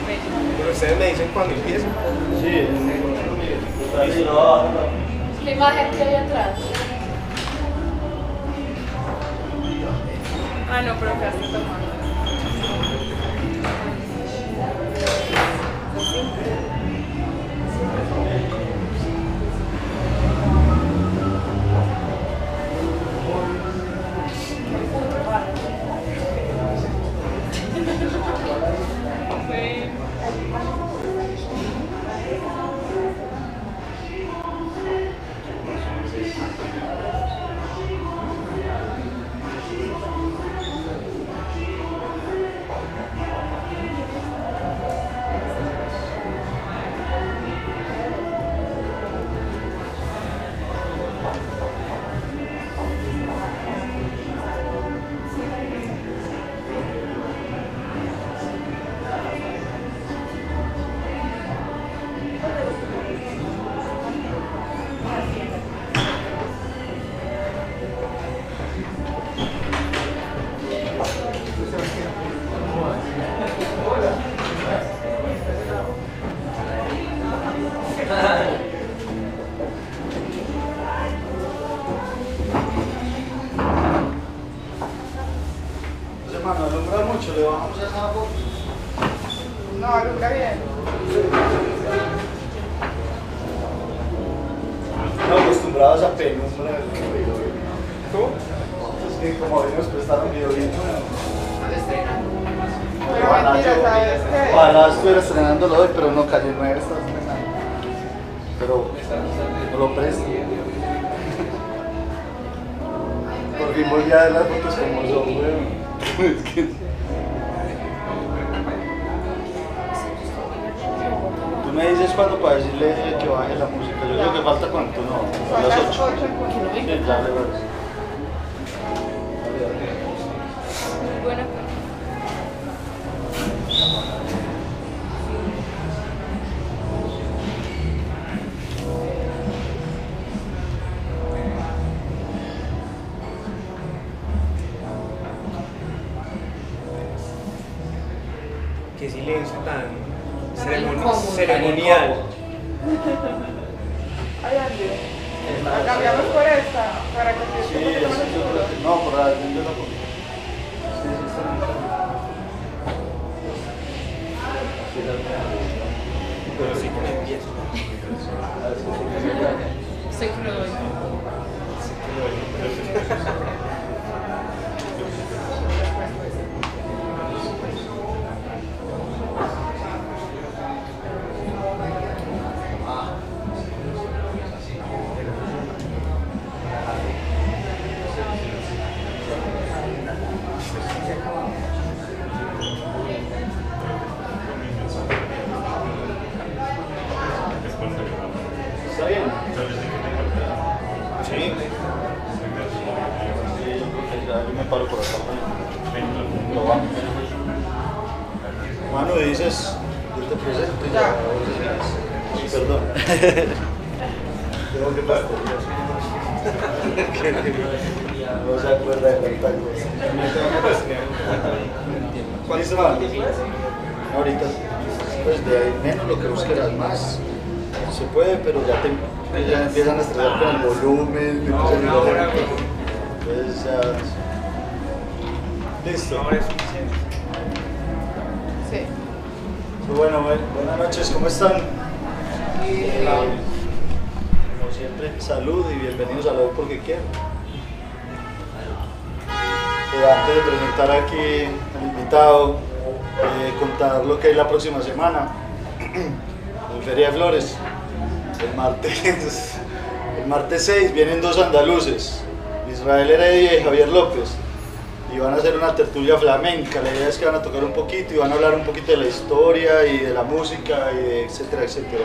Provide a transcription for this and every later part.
Pero ustedes me dicen cuando empiezan. Sí, ¿Qué imagen que hay atrás? Ah, no, pero acá está tomando. Hermano, alumbra mucho, le bajamos a esa foto. No, alumbra bien. No acostumbrados a penumbra. ¿Cómo? Es que como hoy nos prestaron video bien Pero mentira, ¿sabes qué? ojalá estuviera estrenándolo hoy, pero no, calle 9 está estrenando. Pero no lo presto. Por fin volví a ver las fotos como son, weón. Es que... Tú me dices cuándo para decirle que baje la música. Yo creo que falta cuánto, ¿no? A las 8. Sí, ya le voy. Bueno, Qué silencio tan incómodo. ceremonial. Ay, Andy. La cambiamos por esta, para que Sí, esté un poquito más oscuro. no, por la yo no. Sí, está bien. Pero sí con el pie. sé que lo doy. ¿Está bien? Sí. Sí, yo me paro por acá. Lo vamos. Mano, dices, yo te presento y ya. Perdón. Tengo que pasar. No se acuerda de tanta cosa. ¿Listo, mano? Ahorita, pues de ahí menos lo que buscarás más. Se puede, pero ya empiezan a estresar con el volumen. Entonces ya... Listo. Ahora es suficiente. Sí. Bueno, buenas noches, ¿cómo están? Como siempre, salud y bienvenidos a Lo Porque Quiero. Antes de presentar aquí al invitado, contar lo que hay la próxima semana en Feria de Flores. El martes 6 vienen dos andaluces, Israel Heredia y Javier López, y van a hacer una tertulia flamenca. La idea es que van a tocar un poquito y van a hablar un poquito de la historia y de la música y de etcétera, etcétera.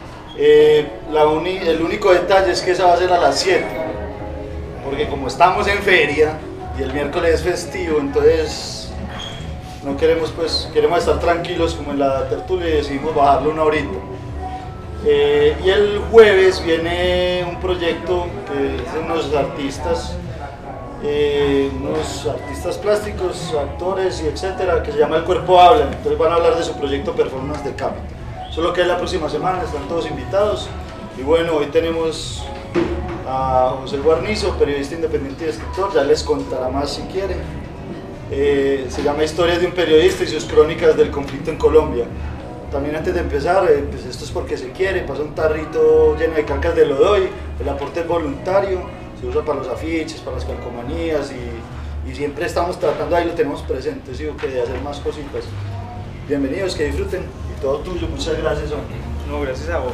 El único detalle es que esa va a ser a las 7, porque como estamos en feria y el miércoles es festivo, entonces no queremos, pues queremos estar tranquilos como en la tertulia y decidimos bajarlo una horita. Y el jueves viene un proyecto que es de unos artistas unos artistas plásticos, actores y etcétera, que se llama El Cuerpo Habla. Entonces van a hablar de su proyecto Performance de Capital. Eso es lo que es la próxima semana, están todos invitados. Y bueno, hoy tenemos a José Guarnizo, periodista independiente y escritor, ya les contará más si quieren. Se llama Historias de un periodista y sus crónicas del conflicto en Colombia. También antes de empezar, pues esto es porque se quiere, pasa un tarrito lleno de calcas de Lodoy, el aporte es voluntario, se usa para los afiches, para las calcomanías y siempre estamos tratando, ahí lo tenemos presente, ¿sí? O que de hacer más cositas. Bienvenidos, que disfruten y todo tuyo, muchas gracias, hombre. No, gracias a vos.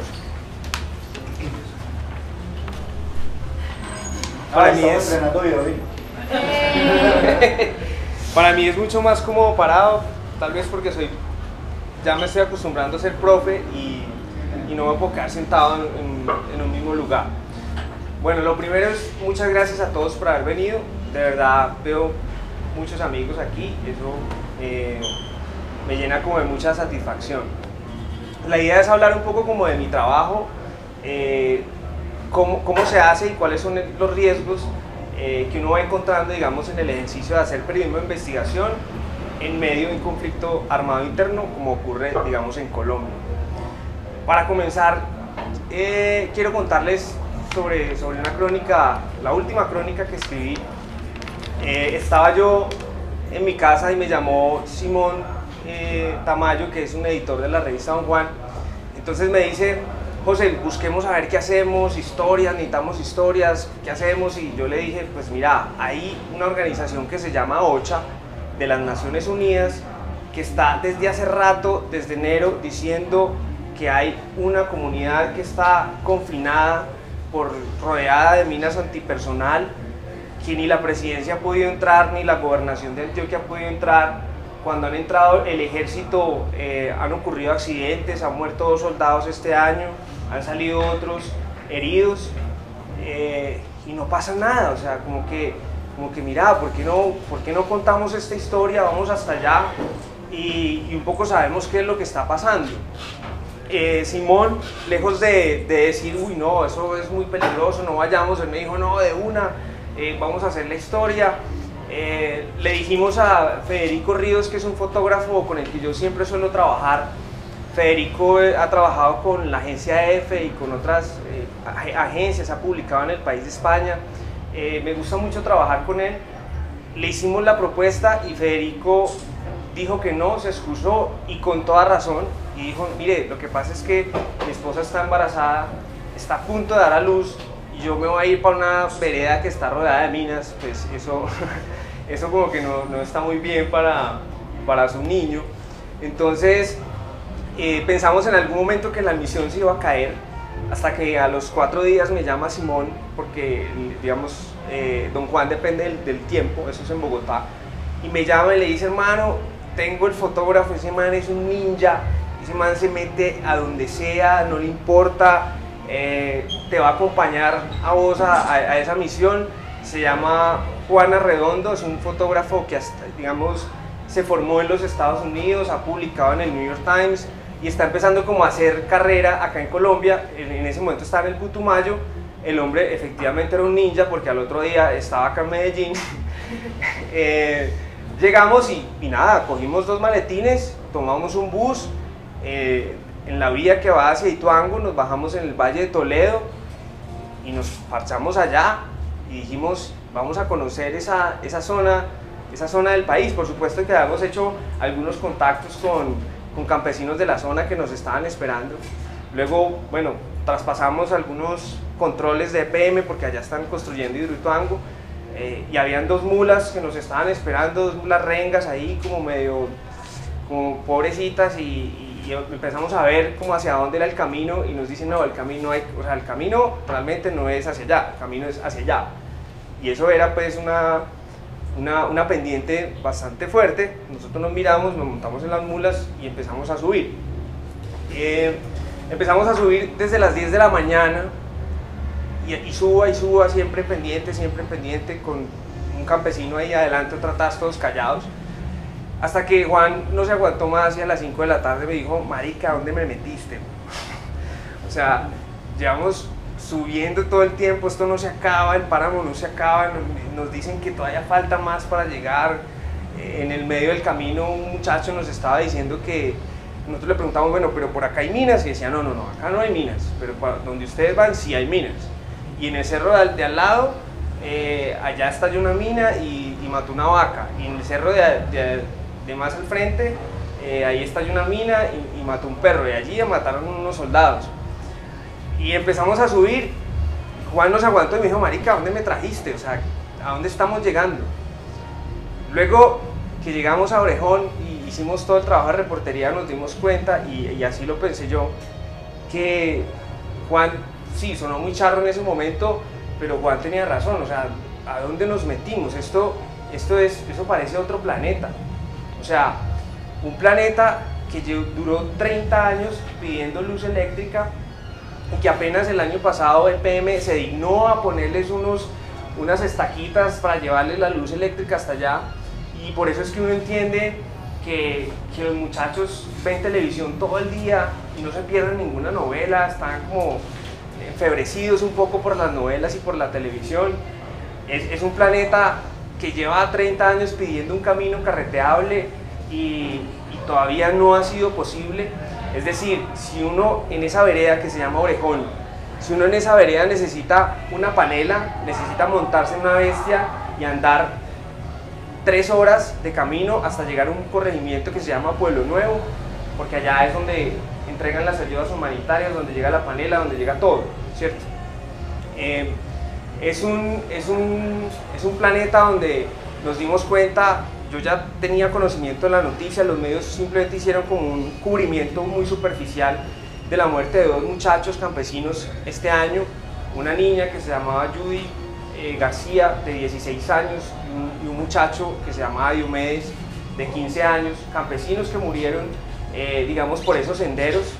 Para mí es... entrenando hoy. Para mí es mucho más cómodo parado, tal vez porque ya me estoy acostumbrando a ser profe y no me puedo quedar sentado en un mismo lugar. Bueno, lo primero es muchas gracias a todos por haber venido, de verdad veo muchos amigos aquí, eso me llena como de mucha satisfacción. La idea es hablar un poco como de mi trabajo, cómo se hace y cuáles son los riesgos que uno va encontrando, digamos, en el ejercicio de hacer periodismo de investigación en medio de un conflicto armado interno, como ocurre, digamos, en Colombia. Para comenzar, quiero contarles sobre una crónica, la última crónica que escribí. Estaba yo en mi casa y me llamó Simón Tamayo, que es un editor de la revista Don Juan. Entonces me dice: José, busquemos a ver qué hacemos, historias, necesitamos historias, ¿qué hacemos? Y yo le dije, pues mira, hay una organización que se llama OCHA, de las Naciones Unidas, que está desde hace rato, desde enero, diciendo que hay una comunidad que está confinada, rodeada de minas antipersonal, que ni la presidencia ha podido entrar, ni la gobernación de Antioquia ha podido entrar. Cuando han entrado el ejército han ocurrido accidentes, han muerto 2 soldados este año, han salido otros heridos y no pasa nada, o sea, como que mira, ¿por qué no contamos esta historia? Vamos hasta allá y un poco sabemos qué es lo que está pasando. Simón, lejos de decir, uy no, eso es muy peligroso, no vayamos, él me dijo, no, de una, vamos a hacer la historia. Le dijimos a Federico Ríos, que es un fotógrafo con el que yo siempre suelo trabajar. Federico ha trabajado con la agencia EFE y con otras agencias, ha publicado en El País de España. Me gusta mucho trabajar con él. Le hicimos la propuesta y Federico dijo que no, se excusó y con toda razón. Y dijo, mire, lo que pasa es que mi esposa está embarazada, está a punto de dar a luz y yo me voy a ir para una vereda que está rodeada de minas, pues eso como que no está muy bien para su niño. Entonces pensamos en algún momento que la misión se iba a caer, hasta que a los 4 días me llama Simón, porque digamos Don Juan depende del tiempo, eso es en Bogotá, y me llama y le dice, hermano, tengo el fotógrafo, ese man es un ninja, ese man se mete a donde sea, no le importa, te va a acompañar a vos a esa misión. Se llama Juan Arredondo, es un fotógrafo que hasta, digamos, se formó en los Estados Unidos, ha publicado en el New York Times y está empezando como a hacer carrera acá en Colombia. En ese momento estaba en el Putumayo. El hombre efectivamente era un ninja porque al otro día estaba acá en Medellín. Llegamos y nada, cogimos 2 maletines, tomamos un bus en la vía que va hacia Ituango, nos bajamos en el Valle de Toledo y nos parchamos allá y dijimos, vamos a conocer esa zona del país. Por supuesto que habíamos hecho algunos contactos con campesinos de la zona que nos estaban esperando. Luego, bueno, traspasamos algunos controles de EPM porque allá están construyendo Hidroituango y habían 2 mulas que nos estaban esperando, 2 mulas rengas ahí como pobrecitas y empezamos a ver como hacia dónde era el camino y nos dicen, no, el camino realmente no es hacia allá, el camino es hacia allá. Y eso era pues una pendiente bastante fuerte. Nosotros nos miramos, nos montamos en las mulas y empezamos a subir. Empezamos a subir desde las 10 de la mañana y suba, siempre pendiente, con un campesino ahí adelante, tratados todos callados. Hasta que Juan no se aguantó más y a las 5 de la tarde me dijo, marica, ¿dónde me metiste? O sea, llevamos subiendo todo el tiempo, esto no se acaba, el páramo no se acaba, nos dicen que todavía falta más para llegar. En el medio del camino un muchacho nos estaba diciendo que, nosotros le preguntamos, bueno, pero por acá hay minas, y decía, no, acá no hay minas, pero donde ustedes van sí hay minas. Y en el cerro de al lado, allá estalló una mina y mató una vaca, y en el cerro de más al frente, ahí estalló una mina y mató un perro, y allí mataron unos soldados. Y empezamos a subir. Juan nos aguantó y me dijo, marica, ¿a dónde me trajiste? O sea, ¿a dónde estamos llegando? Luego que llegamos a Orejón y hicimos todo el trabajo de reportería, nos dimos cuenta, y así lo pensé yo, que Juan, sí, sonó muy charro en ese momento, pero Juan tenía razón. O sea, ¿a dónde nos metimos? Eso parece otro planeta. O sea, un planeta que duró 30 años pidiendo luz eléctrica, y que apenas el año pasado EPM se dignó a ponerles unas estaquitas para llevarles la luz eléctrica hasta allá. Y por eso es que uno entiende que los muchachos ven televisión todo el día y no se pierden ninguna novela, están como enfebrecidos un poco por las novelas y por la televisión. Es un planeta que lleva 30 años pidiendo un camino carreteable y todavía no ha sido posible. Es decir, si uno en esa vereda que se llama Orejón, si uno en esa vereda necesita una panela, necesita montarse en una bestia y andar 3 horas de camino hasta llegar a un corregimiento que se llama Pueblo Nuevo, porque allá es donde entregan las ayudas humanitarias, donde llega la panela, donde llega todo, ¿cierto? Es un planeta donde nos dimos cuenta. Yo ya tenía conocimiento de la noticia, los medios simplemente hicieron como un cubrimiento muy superficial de la muerte de 2 muchachos campesinos este año, una niña que se llamaba Judy García de 16 años y un muchacho que se llamaba Diomedes de 15 años, campesinos que murieron, digamos, por esos senderos.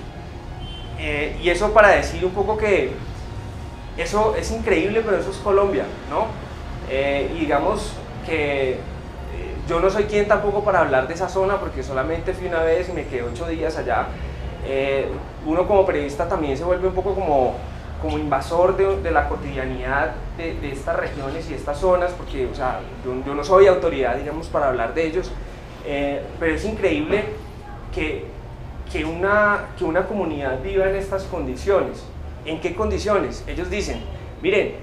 Y eso para decir un poco que eso es increíble, pero eso es Colombia, ¿no? Y digamos que yo no soy quien tampoco para hablar de esa zona, porque solamente fui una vez y me quedé 8 días allá. Uno como periodista también se vuelve un poco como invasor de la cotidianidad de estas regiones y estas zonas, porque, o sea, yo no soy autoridad, digamos, para hablar de ellos, pero es increíble que una comunidad viva en estas condiciones. ¿En qué condiciones? Ellos dicen, miren,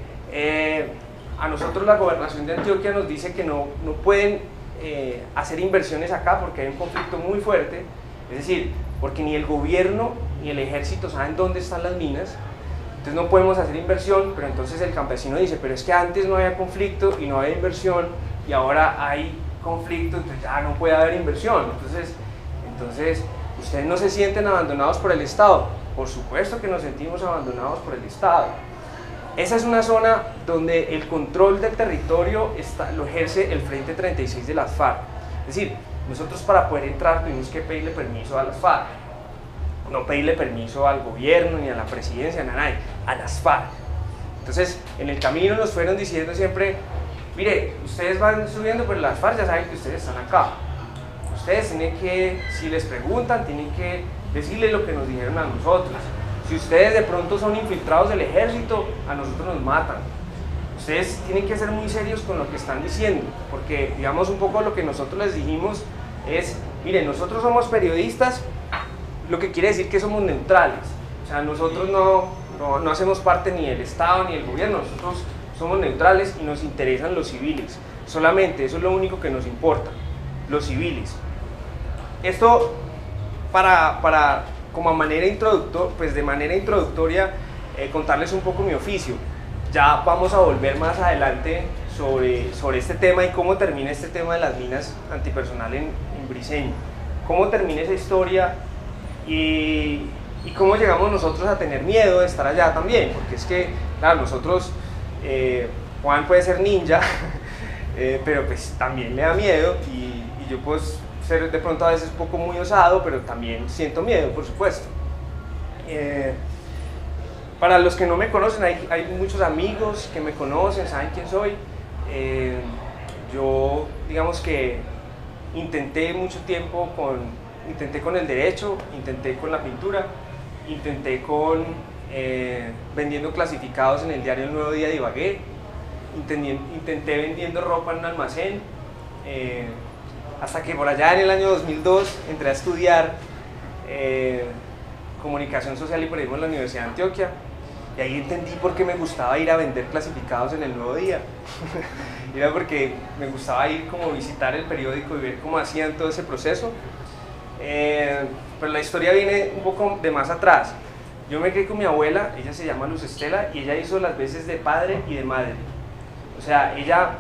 a nosotros la gobernación de Antioquia nos dice que no pueden hacer inversiones acá porque hay un conflicto muy fuerte, es decir, porque ni el gobierno ni el ejército saben dónde están las minas, entonces no podemos hacer inversión. Pero entonces el campesino dice, pero es que antes no había conflicto y no había inversión, y ahora hay conflicto, entonces ya no puede haber inversión. Entonces ¿ustedes no se sienten abandonados por el Estado? Por supuesto que nos sentimos abandonados por el Estado. Esa es una zona donde el control del territorio lo ejerce el Frente 36 de las FARC. Es decir, nosotros para poder entrar tuvimos que pedirle permiso a las FARC, no pedirle permiso al gobierno ni a la presidencia, ni a nadie, a las FARC. Entonces, en el camino nos fueron diciendo siempre, mire, ustedes van subiendo, pero las FARC ya saben que ustedes están acá. Ustedes tienen que, si les preguntan, tienen que decirle lo que nos dijeron a nosotros. Si ustedes de pronto son infiltrados del ejército, a nosotros nos matan. Ustedes tienen que ser muy serios con lo que están diciendo, porque digamos un poco lo que nosotros les dijimos es, miren, nosotros somos periodistas, lo que quiere decir que somos neutrales. O sea, nosotros no hacemos parte ni del Estado ni del gobierno, nosotros somos neutrales y nos interesan los civiles. Solamente, eso es lo único que nos importa, los civiles. Esto como de manera introductoria, contarles un poco mi oficio. Ya vamos a volver más adelante sobre este tema y cómo termina este tema de las minas antipersonal en Briceño. Cómo termina esa historia y cómo llegamos nosotros a tener miedo de estar allá también. Porque es que, claro, nosotros, Juan puede ser ninja, pero pues también le da miedo y yo pues ser de pronto a veces un poco muy osado, pero también siento miedo, por supuesto. Para los que no me conocen, hay muchos amigos que me conocen, saben quién soy. Yo, digamos que intenté mucho tiempo intenté con el derecho, intenté con la pintura, intenté con vendiendo clasificados en el diario El Nuevo Día de Ibagué, intenté vendiendo ropa en un almacén, hasta que por allá en el año 2002 entré a estudiar comunicación social y periodismo en la Universidad de Antioquia, y ahí entendí por qué me gustaba ir a vender clasificados en El Nuevo Día. Era porque me gustaba ir como a visitar el periódico y ver cómo hacían todo ese proceso. Pero la historia viene un poco de más atrás. Yo me crié con mi abuela, ella se llama Luz Estela, y ella hizo las veces de padre y de madre. O sea, ella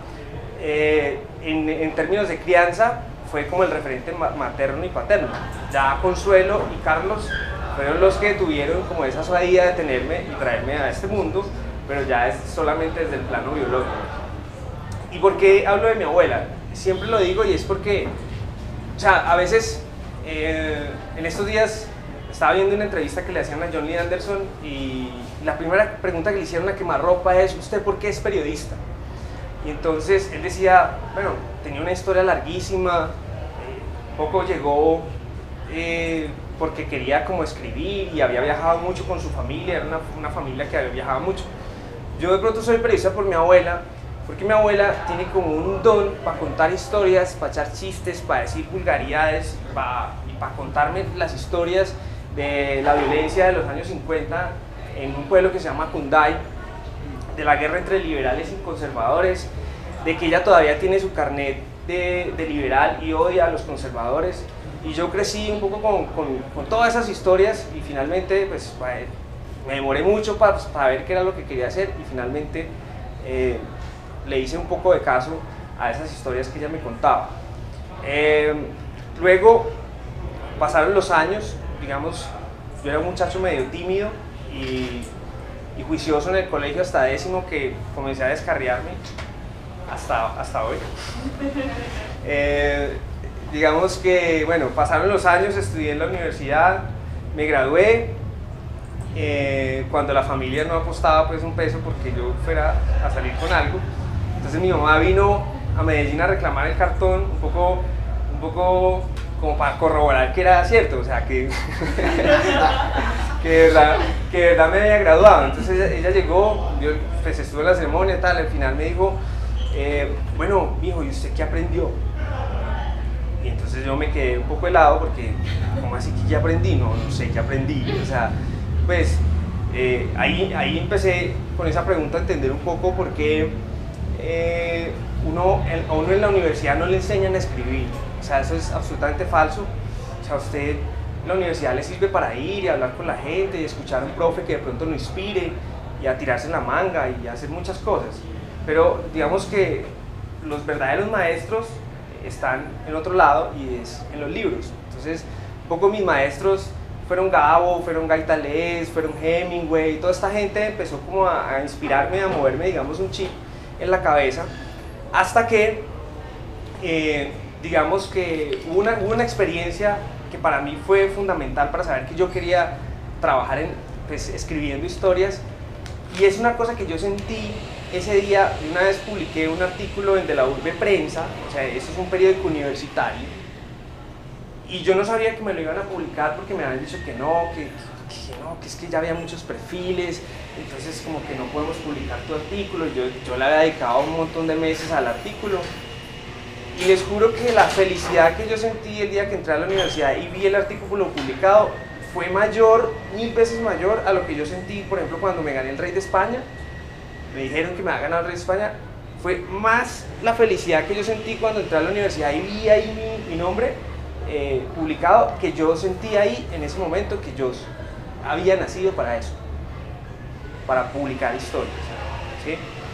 en términos de crianza fue como el referente materno y paterno. Ya Consuelo y Carlos fueron los que tuvieron como esa suadía de tenerme y traerme a este mundo, pero ya es solamente desde el plano biológico. ¿Y por qué hablo de mi abuela? Siempre lo digo, y es porque, o sea, a veces en estos días estaba viendo una entrevista que le hacían a John Lee Anderson, y la primera pregunta que le hicieron a quemarropa es: ¿usted por qué es periodista? Y entonces él decía, bueno, tenía una historia larguísima, poco llegó porque quería como escribir y había viajado mucho con su familia, era una familia que había viajado mucho. Yo de pronto soy periodista por mi abuela, porque mi abuela tiene como un don para contar historias, para echar chistes, para decir vulgaridades, y para contarme las historias de la violencia de los años 50 en un pueblo que se llama Cunday, de la guerra entre liberales y conservadores, de que ella todavía tiene su carnet de liberal y odia a los conservadores. Y yo crecí un poco con todas esas historias, y finalmente pues me demoré mucho para ver qué era lo que quería hacer, y finalmente le hice un poco de caso a esas historias que ella me contaba. Luego pasaron los años, digamos, yo era un muchacho medio tímido y juicioso en el colegio hasta décimo, que comencé a descarriarme hasta hoy. Digamos que, bueno, pasaron los años, estudié en la universidad, me gradué, cuando la familia no apostaba pues un peso porque yo fuera a salir con algo. Entonces mi mamá vino a Medellín a reclamar el cartón, un poco como para corroborar que era cierto, o sea, que de verdad me había graduado. Entonces ella llegó, yo, pues estuve en la ceremonia y tal, al final me dijo, bueno, mijo, ¿y usted qué aprendió? Y entonces yo me quedé un poco helado porque, ¿cómo así que ya aprendí? No sé qué aprendí, o sea, pues ahí empecé con esa pregunta a entender un poco por qué a uno en la universidad no le enseñan a escribir. O sea, eso es absolutamente falso. O sea, a usted la universidad le sirve para ir y hablar con la gente y escuchar a un profe que de pronto lo inspire y a tirarse en la manga y a hacer muchas cosas. Pero digamos que los verdaderos maestros están en otro lado, y es en los libros. Entonces, un poco mis maestros fueron Gabo, fueron Gaitales, fueron Hemingway, toda esta gente empezó como a inspirarme, a moverme, digamos, un chip en la cabeza, hasta que, digamos que hubo una experiencia que para mí fue fundamental para saber que yo quería trabajar pues, escribiendo historias, y es una cosa que yo sentí ese día. Una vez publiqué un artículo en De la Urbe Prensa, o sea, eso es un periódico universitario, y yo no sabía que me lo iban a publicar porque me habían dicho que no, que es que ya había muchos perfiles, entonces como que no podemos publicar tu artículo. Yo le había dedicado un montón de meses al artículo, y les juro que la felicidad que yo sentí el día que entré a la universidad y vi el artículo publicado fue mayor, 1000 veces mayor a lo que yo sentí, por ejemplo, cuando me gané el Rey de España. Me dijeron que me había ganado el Rey de España. Fue más la felicidad que yo sentí cuando entré a la universidad y vi ahí mi nombre publicado, que yo sentí ahí en ese momento que yo había nacido para eso, para publicar historias, ¿sí?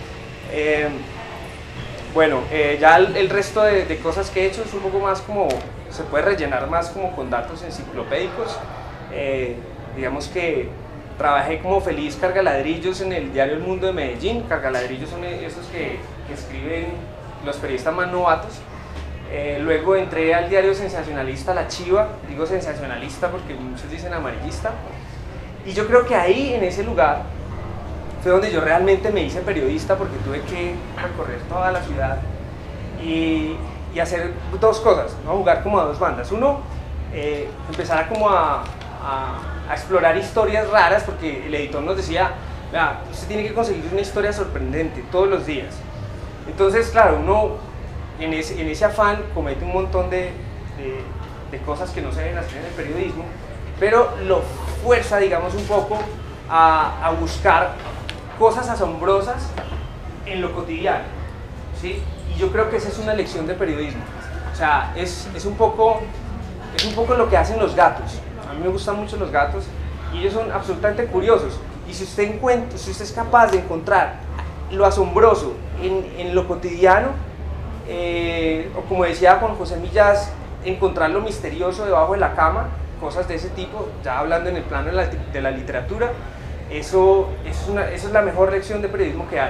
Bueno, ya el resto de cosas que he hecho es un poco más como, se puede rellenar más como con datos enciclopédicos. Digamos que trabajé como feliz cargaladrillos en el diario El Mundo de Medellín. Cargaladrillos son esos que escriben los periodistas más novatos. Luego entré al diario sensacionalista La Chiva, digo sensacionalista porque muchos dicen amarillista, y yo creo que ahí, en ese lugar, fue donde yo realmente me hice periodista, porque tuve que recorrer toda la ciudad y hacer dos cosas, ¿no? Jugar como a dos bandas. Uno, empezar a como a a explorar historias raras, porque el editor nos decía, vea, usted tiene que conseguir una historia sorprendente todos los días. Entonces, claro, uno en ese afán comete un montón de cosas que no se deben hacer en el periodismo, pero lo fuerza, digamos, un poco a buscar cosas asombrosas en lo cotidiano, ¿sí? Y yo creo que esa es una lección de periodismo. O sea, es un poco lo que hacen los gatos. A mí me gustan mucho los gatos y ellos son absolutamente curiosos. Y si usted es capaz de encontrar lo asombroso en lo cotidiano, o como decía Juan José Millás, encontrar lo misterioso debajo de la cama, cosas de ese tipo, ya hablando en el plano de la literatura, eso es la mejor lección de periodismo que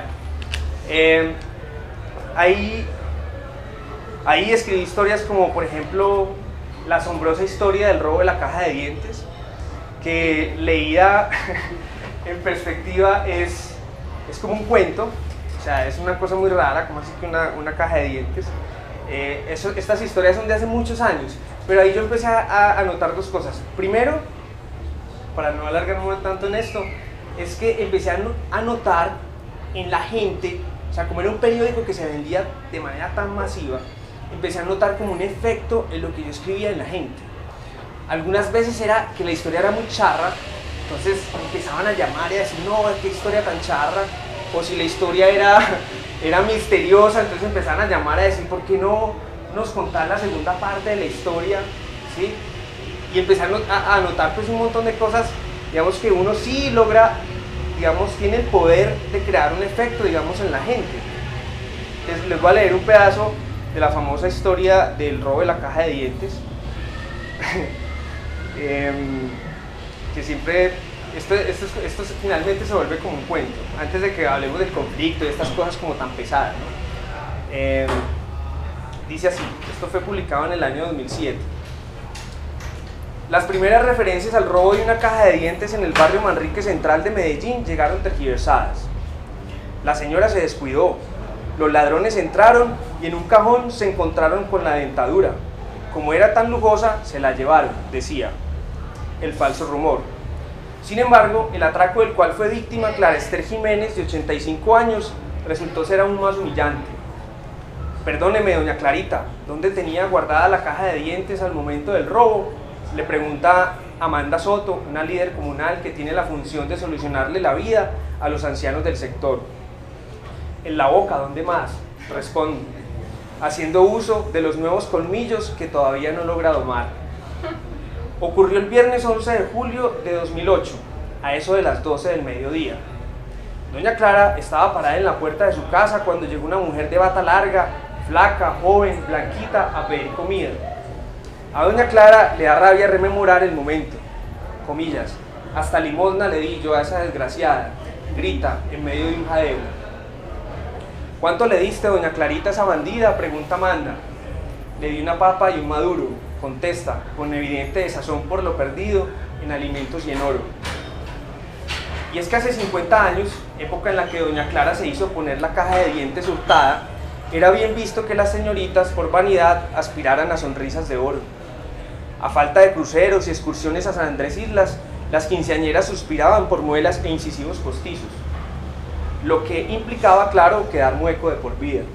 hay. Ahí escribí historias como, por ejemplo, la asombrosa historia del robo de la caja de dientes, que leída en perspectiva es como un cuento. O sea, es una cosa muy rara, como así que una caja de dientes. Estas historias son de hace muchos años, pero ahí yo empecé a notar dos cosas. Primero, para no alargarme tanto en esto, es que empecé a notar en la gente, o sea, como era un periódico que se vendía de manera tan masiva, empecé a notar como un efecto en lo que yo escribía en la gente. Algunas veces era que la historia era muy charra, entonces empezaban a llamar y a decir, no, qué historia tan charra. O si la historia era misteriosa, entonces empezaban a llamar a decir, ¿por qué no nos contás la segunda parte de la historia? ¿Sí? Y empezaron a notar pues un montón de cosas, digamos, que uno sí logra, digamos, tiene el poder de crear un efecto, digamos, en la gente. Les voy a leer un pedazo de la famosa historia del robo de la caja de dientes, que siempre, esto finalmente se vuelve como un cuento, antes de que hablemos del conflicto y estas cosas como tan pesadas, ¿no? Dice así, esto fue publicado en el año 2007. Las primeras referencias al robo de una caja de dientes en el barrio Manrique Central de Medellín llegaron tergiversadas. La señora se descuidó, los ladrones entraron y en un cajón se encontraron con la dentadura. Como era tan lujosa, se la llevaron, decía el falso rumor. Sin embargo, el atraco del cual fue víctima Clara Esther Jiménez, de 85 años, resultó ser aún más humillante. Perdóneme, doña Clarita, ¿dónde tenía guardada la caja de dientes al momento del robo? Le pregunta Amanda Soto, una líder comunal que tiene la función de solucionarle la vida a los ancianos del sector. En la boca, ¿dónde más? Responde, haciendo uso de los nuevos colmillos que todavía no logra domar. Ocurrió el viernes 11 de julio de 2008, a eso de las 12 del mediodía. Doña Clara estaba parada en la puerta de su casa cuando llegó una mujer de bata larga, flaca, joven, blanquita, a pedir comida. A doña Clara le da rabia rememorar el momento. Comillas, hasta limosna le di yo a esa desgraciada, grita en medio de un jadeo. ¿Cuánto le diste, doña Clarita, a esa bandida?, pregunta Amanda. Le di una papa y un maduro, contesta, con evidente desazón por lo perdido en alimentos y en oro. Y es que hace 50 años, época en la que doña Clara se hizo poner la caja de dientes hurtada, era bien visto que las señoritas, por vanidad, aspiraran a sonrisas de oro. A falta de cruceros y excursiones a San Andrés Islas, las quinceañeras suspiraban por muelas e incisivos postizos, lo que implicaba, claro, quedar mueco de por vida.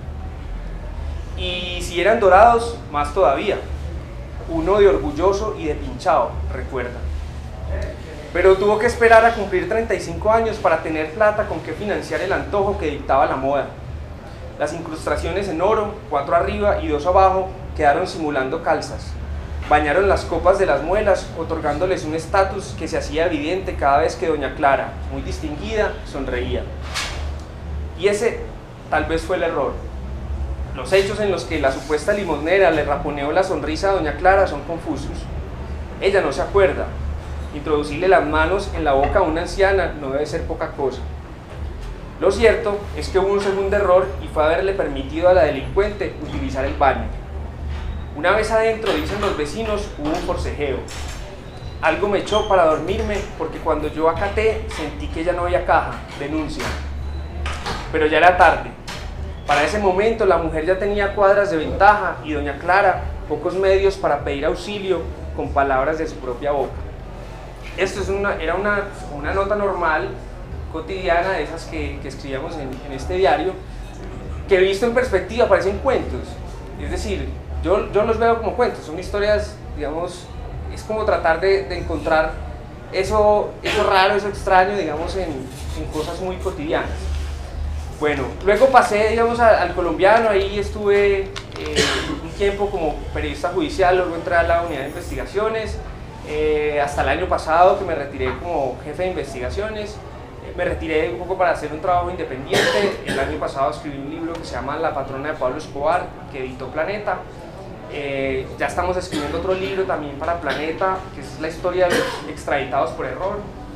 Y si eran dorados, más todavía, uno de orgulloso y de pinchado, recuerda. Pero tuvo que esperar a cumplir 35 años para tener plata con que financiar el antojo que dictaba la moda. Las incrustaciones en oro, 4 arriba y 2 abajo, quedaron simulando calzas. Bañaron las copas de las muelas, otorgándoles un estatus que se hacía evidente cada vez que doña Clara, muy distinguida, sonreía. Y ese tal vez fue el error. Los hechos en los que la supuesta limosnera le raponeó la sonrisa a doña Clara son confusos. Ella no se acuerda. Introducirle las manos en la boca a una anciana no debe ser poca cosa. Lo cierto es que hubo un segundo error y fue haberle permitido a la delincuente utilizar el baño. Una vez adentro, dicen los vecinos, hubo un forcejeo. Algo me echó para dormirme porque cuando yo acaté sentí que ya no había caja, denuncia. Pero ya era tarde. Para ese momento la mujer ya tenía cuadras de ventaja y doña Clara pocos medios para pedir auxilio con palabras de su propia boca. esto era una nota normal, cotidiana, de esas que escribíamos en este diario, que visto en perspectiva parecen cuentos. Es decir, yo los veo como cuentos, son historias, digamos, es como tratar de encontrar eso raro, eso extraño, digamos, en cosas muy cotidianas. Bueno, luego pasé, digamos, al Colombiano, ahí estuve un tiempo como periodista judicial, luego entré a la unidad de investigaciones, hasta el año pasado que me retiré como jefe de investigaciones. Me retiré un poco para hacer un trabajo independiente. El año pasado escribí un libro que se llama La patrona de Pablo Escobar, que editó Planeta. Ya estamos escribiendo otro libro también para Planeta, que es la historia de los extraditados por error.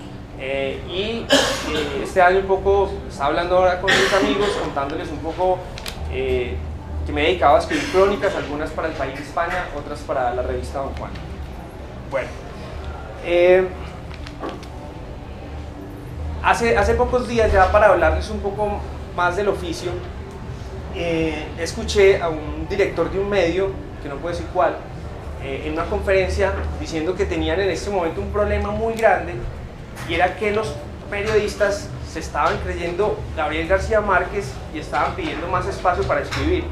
Este año un poco, estaba hablando ahora con mis amigos, contándoles un poco que me he dedicado a escribir crónicas, algunas para El País de España, otras para la revista Don Juan. Bueno, hace pocos días, ya para hablarles un poco más del oficio, escuché a un director de un medio, que no puedo decir cuál, en una conferencia diciendo que tenían en este momento un problema muy grande, y era que los periodistas se estaban creyendo Gabriel García Márquez y estaban pidiendo más espacio para escribir,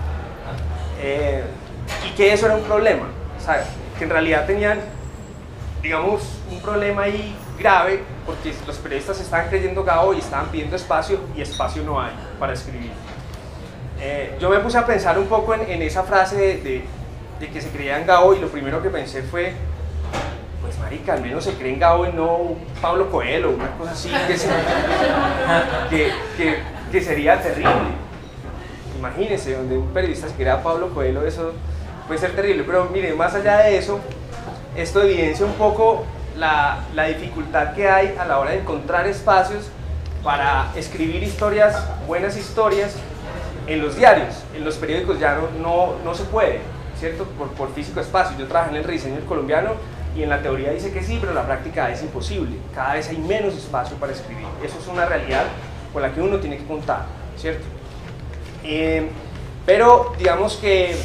y que eso era un problema, o sea, que en realidad tenían, digamos, un problema ahí grave, porque los periodistas se estaban creyendo Gabo y estaban pidiendo espacio, y espacio no hay para escribir. Yo me puse a pensar un poco en esa frase de que se creían Gabo, y lo primero que pensé fue, pues marica, al menos se creen Gabo y no Pablo Coelho, una cosa así, que sería terrible. Imagínense, donde un periodista se crea Pablo Coelho, eso puede ser terrible. Pero miren, más allá de eso, esto evidencia un poco la dificultad que hay a la hora de encontrar espacios para escribir historias, buenas historias, en los diarios. En los periódicos ya no se puede, ¿cierto? Por físico espacio. Yo trabajé en el Rediseño del Colombiano, y en la teoría dice que sí, pero en la práctica es imposible. Cada vez hay menos espacio para escribir. Eso es una realidad con la que uno tiene que contar, ¿cierto? Pero digamos que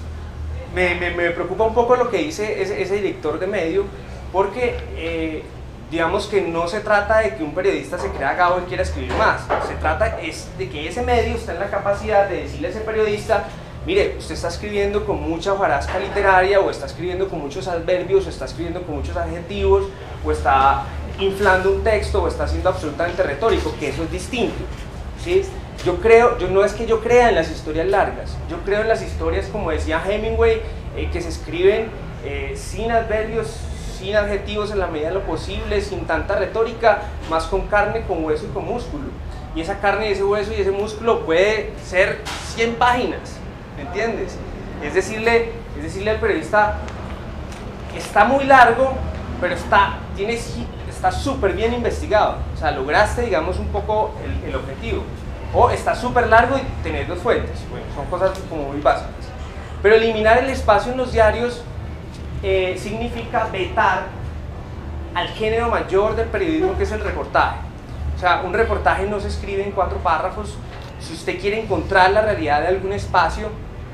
me preocupa un poco lo que dice ese director de medio, porque digamos que no se trata de que un periodista se crea Gabo y quiera escribir más. Se trata de que ese medio está en la capacidad de decirle a ese periodista: mire, usted está escribiendo con mucha hojarasca literaria, o está escribiendo con muchos adverbios, o está escribiendo con muchos adjetivos, o está inflando un texto, o está siendo absolutamente retórico, que eso es distinto, ¿sí? No es que yo crea en las historias largas, yo creo en las historias, como decía Hemingway, que se escriben sin adverbios, sin adjetivos en la medida de lo posible, sin tanta retórica, más con carne, con hueso y con músculo. Y esa carne, ese hueso y ese músculo puede ser 100 páginas, ¿me entiendes? Es decirle al periodista: está muy largo, pero está súper bien investigado, o sea, lograste, digamos, un poco el objetivo. O está súper largo y tenés dos fuentes. Bueno, son cosas como muy básicas. Pero eliminar el espacio en los diarios significa vetar al género mayor del periodismo, que es el reportaje. O sea, un reportaje no se escribe en 4 párrafos. Si usted quiere encontrar la realidad de algún espacio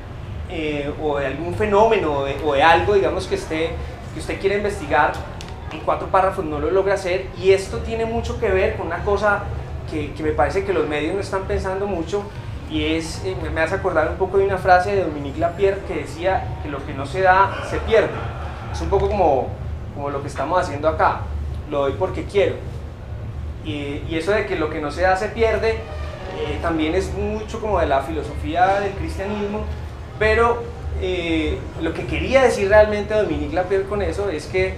o de algún fenómeno o de algo, digamos, que usted quiere investigar, en 4 párrafos no lo logra hacer. Y esto tiene mucho que ver con una cosa que me parece que los medios no están pensando mucho, y me hace acordar un poco de una frase de Dominique Lapierre que decía que lo que no se da, se pierde. Es un poco como lo que estamos haciendo acá: lo doy porque quiero. Y eso de que lo que no se da, se pierde, también es mucho como de la filosofía del cristianismo, pero lo que quería decir realmente Dominique Lapierre con eso es que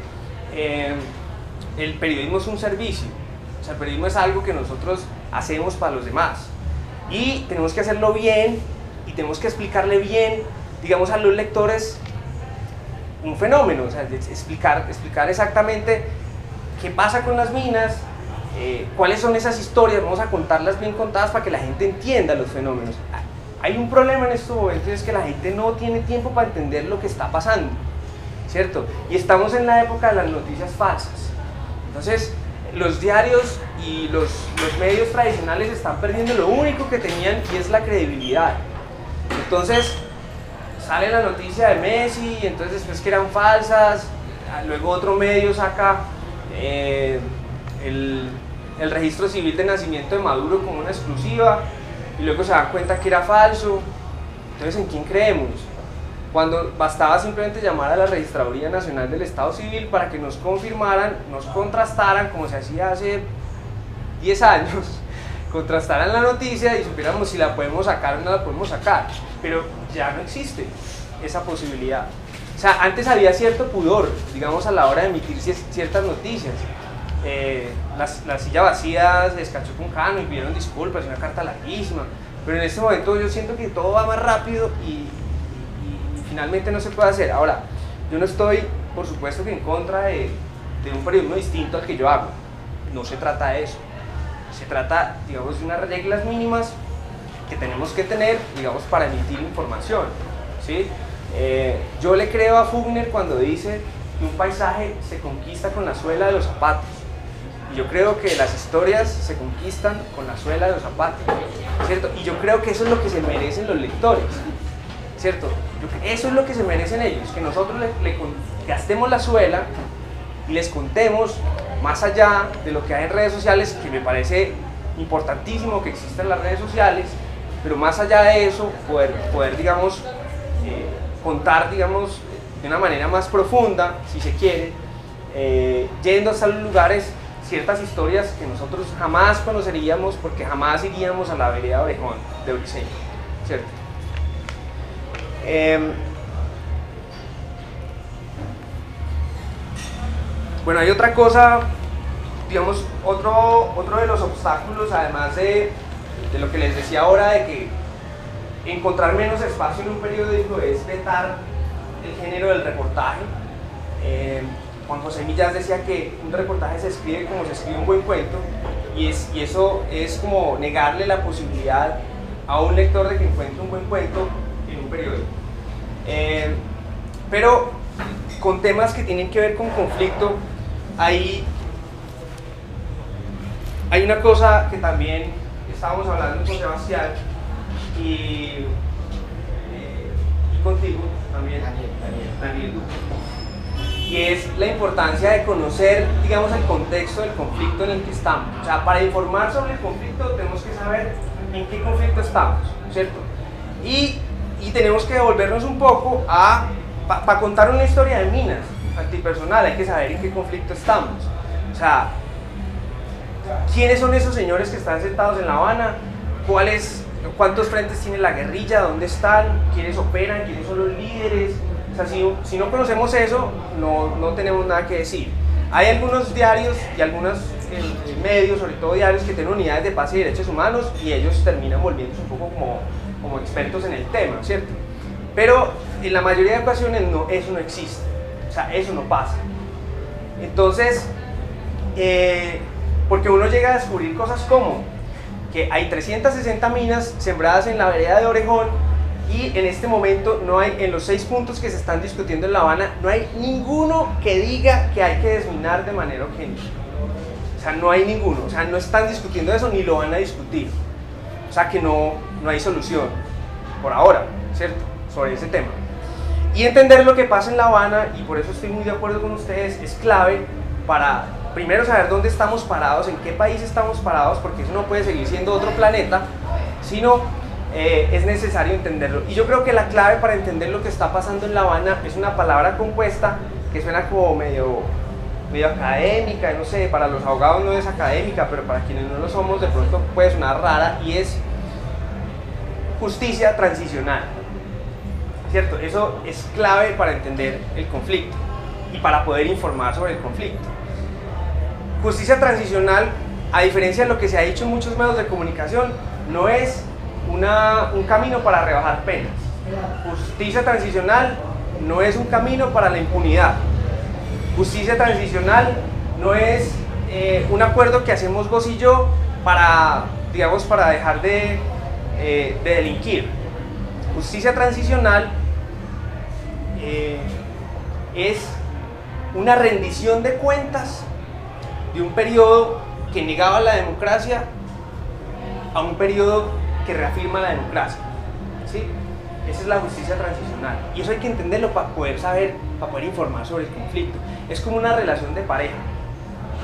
el periodismo es un servicio. O sea, el periodismo es algo que nosotros hacemos para los demás, y tenemos que hacerlo bien, y tenemos que explicarle bien, digamos, a los lectores un fenómeno. O sea, explicar exactamente qué pasa con las minas, cuáles son esas historias, vamos a contarlas bien contadas para que la gente entienda los fenómenos. Hay un problema en estos momentos, es que la gente no tiene tiempo para entender lo que está pasando, ¿cierto? Y estamos en la época de las noticias falsas. Entonces, los diarios y los medios tradicionales están perdiendo lo único que tenían, y es la credibilidad. Entonces sale la noticia de Messi, y entonces después que eran falsas, luego otro medio saca el registro civil de nacimiento de Maduro como una exclusiva y luego se dan cuenta que era falso. Entonces, ¿en quién creemos? Cuando bastaba simplemente llamar a la Registraduría Nacional del Estado Civil para que nos confirmaran, nos contrastaran, como se hacía hace 10 años, contrastaran la noticia y supiéramos si la podemos sacar o no la podemos sacar. Pero ya no existe esa posibilidad. O sea, antes había cierto pudor, digamos, a la hora de emitir ciertas noticias. La silla vacía se descachó con Cano y pidieron disculpas, una carta larguísima. Pero en este momento yo siento que todo va más rápido y finalmente no se puede hacer. Ahora, yo no estoy, por supuesto, que en contra de un periodismo distinto al que yo hago. No se trata de eso. Se trata, digamos, de unas reglas mínimas que tenemos que tener, digamos, para emitir información, ¿sí? Yo le creo a Faulkner cuando dice que un paisaje se conquista con la suela de los zapatos. Y yo creo que las historias se conquistan con la suela de los zapatos, ¿cierto? Y yo creo que eso es lo que se merecen los lectores, ¿cierto? Eso es lo que se merecen ellos, que nosotros le gastemos la suela y les contemos más allá de lo que hay en redes sociales, que me parece importantísimo que existan las redes sociales, pero más allá de eso, poder digamos, contar, digamos, de una manera más profunda, si se quiere, yendo hasta los lugares, ciertas historias que nosotros jamás conoceríamos porque jamás iríamos a la vereda Orejón de Briceño, ¿cierto? Bueno, hay otra cosa, digamos, otro de los obstáculos, además de lo que les decía ahora, de que encontrar menos espacio en un periódico es vetar el género del reportaje. Juan José Millás decía que un reportaje se escribe como se escribe un buen cuento, y eso es como negarle la posibilidad a un lector de que encuentre un buen cuento en un periódico. Pero con temas que tienen que ver con conflicto, hay una cosa que también estábamos hablando con Sebastián y contigo también, Daniel, y es la importancia de conocer, digamos, el contexto del conflicto en el que estamos. O sea, para informar sobre el conflicto tenemos que saber en qué conflicto estamos, ¿cierto? Y tenemos que devolvernos un poco para contar una historia de minas antipersonal, hay que saber en qué conflicto estamos. O sea, ¿quiénes son esos señores que están sentados en La Habana? ¿Cuántos frentes tiene la guerrilla? ¿Dónde están? ¿Quiénes operan? ¿Quiénes son los líderes? O sea, si no conocemos eso, no tenemos nada que decir. Hay algunos diarios y algunos medios, sobre todo diarios, que tienen unidades de paz y derechos humanos y ellos terminan volviéndose un poco como expertos en el tema, ¿cierto? Pero en la mayoría de ocasiones eso no existe, o sea, eso no pasa. Entonces, porque uno llega a descubrir cosas como que hay 360 minas sembradas en la vereda de Orejón y en este momento no hay, en los 6 puntos que se están discutiendo en La Habana, no hay ninguno que diga que hay que desminar de manera urgente. O sea, no hay ninguno, o sea, no están discutiendo eso ni lo van a discutir. O sea, que no hay solución, por ahora, ¿cierto?, sobre ese tema. Y entender lo que pasa en La Habana, y por eso estoy muy de acuerdo con ustedes, es clave para primero saber dónde estamos parados, en qué país estamos parados, porque eso no puede seguir siendo otro planeta, sino es necesario entenderlo. Y yo creo que la clave para entender lo que está pasando en La Habana es una palabra compuesta que suena como medio académica, no sé, para los abogados no es académica, pero para quienes no lo somos de pronto puede sonar rara, y es justicia transicional, ¿cierto? Eso es clave para entender el conflicto y para poder informar sobre el conflicto. Justicia transicional, a diferencia de lo que se ha dicho en muchos medios de comunicación, no es un camino para rebajar penas. Justicia transicional no es un camino para la impunidad. Justicia transicional no es un acuerdo que hacemos vos y yo para, digamos, para dejar de delinquir. Justicia transicional es una rendición de cuentas de un periodo que negaba la democracia a un periodo que reafirma la democracia, ¿sí? Esa es la justicia transicional, y eso hay que entenderlo para poder saber, para poder informar sobre el conflicto. Es como una relación de pareja,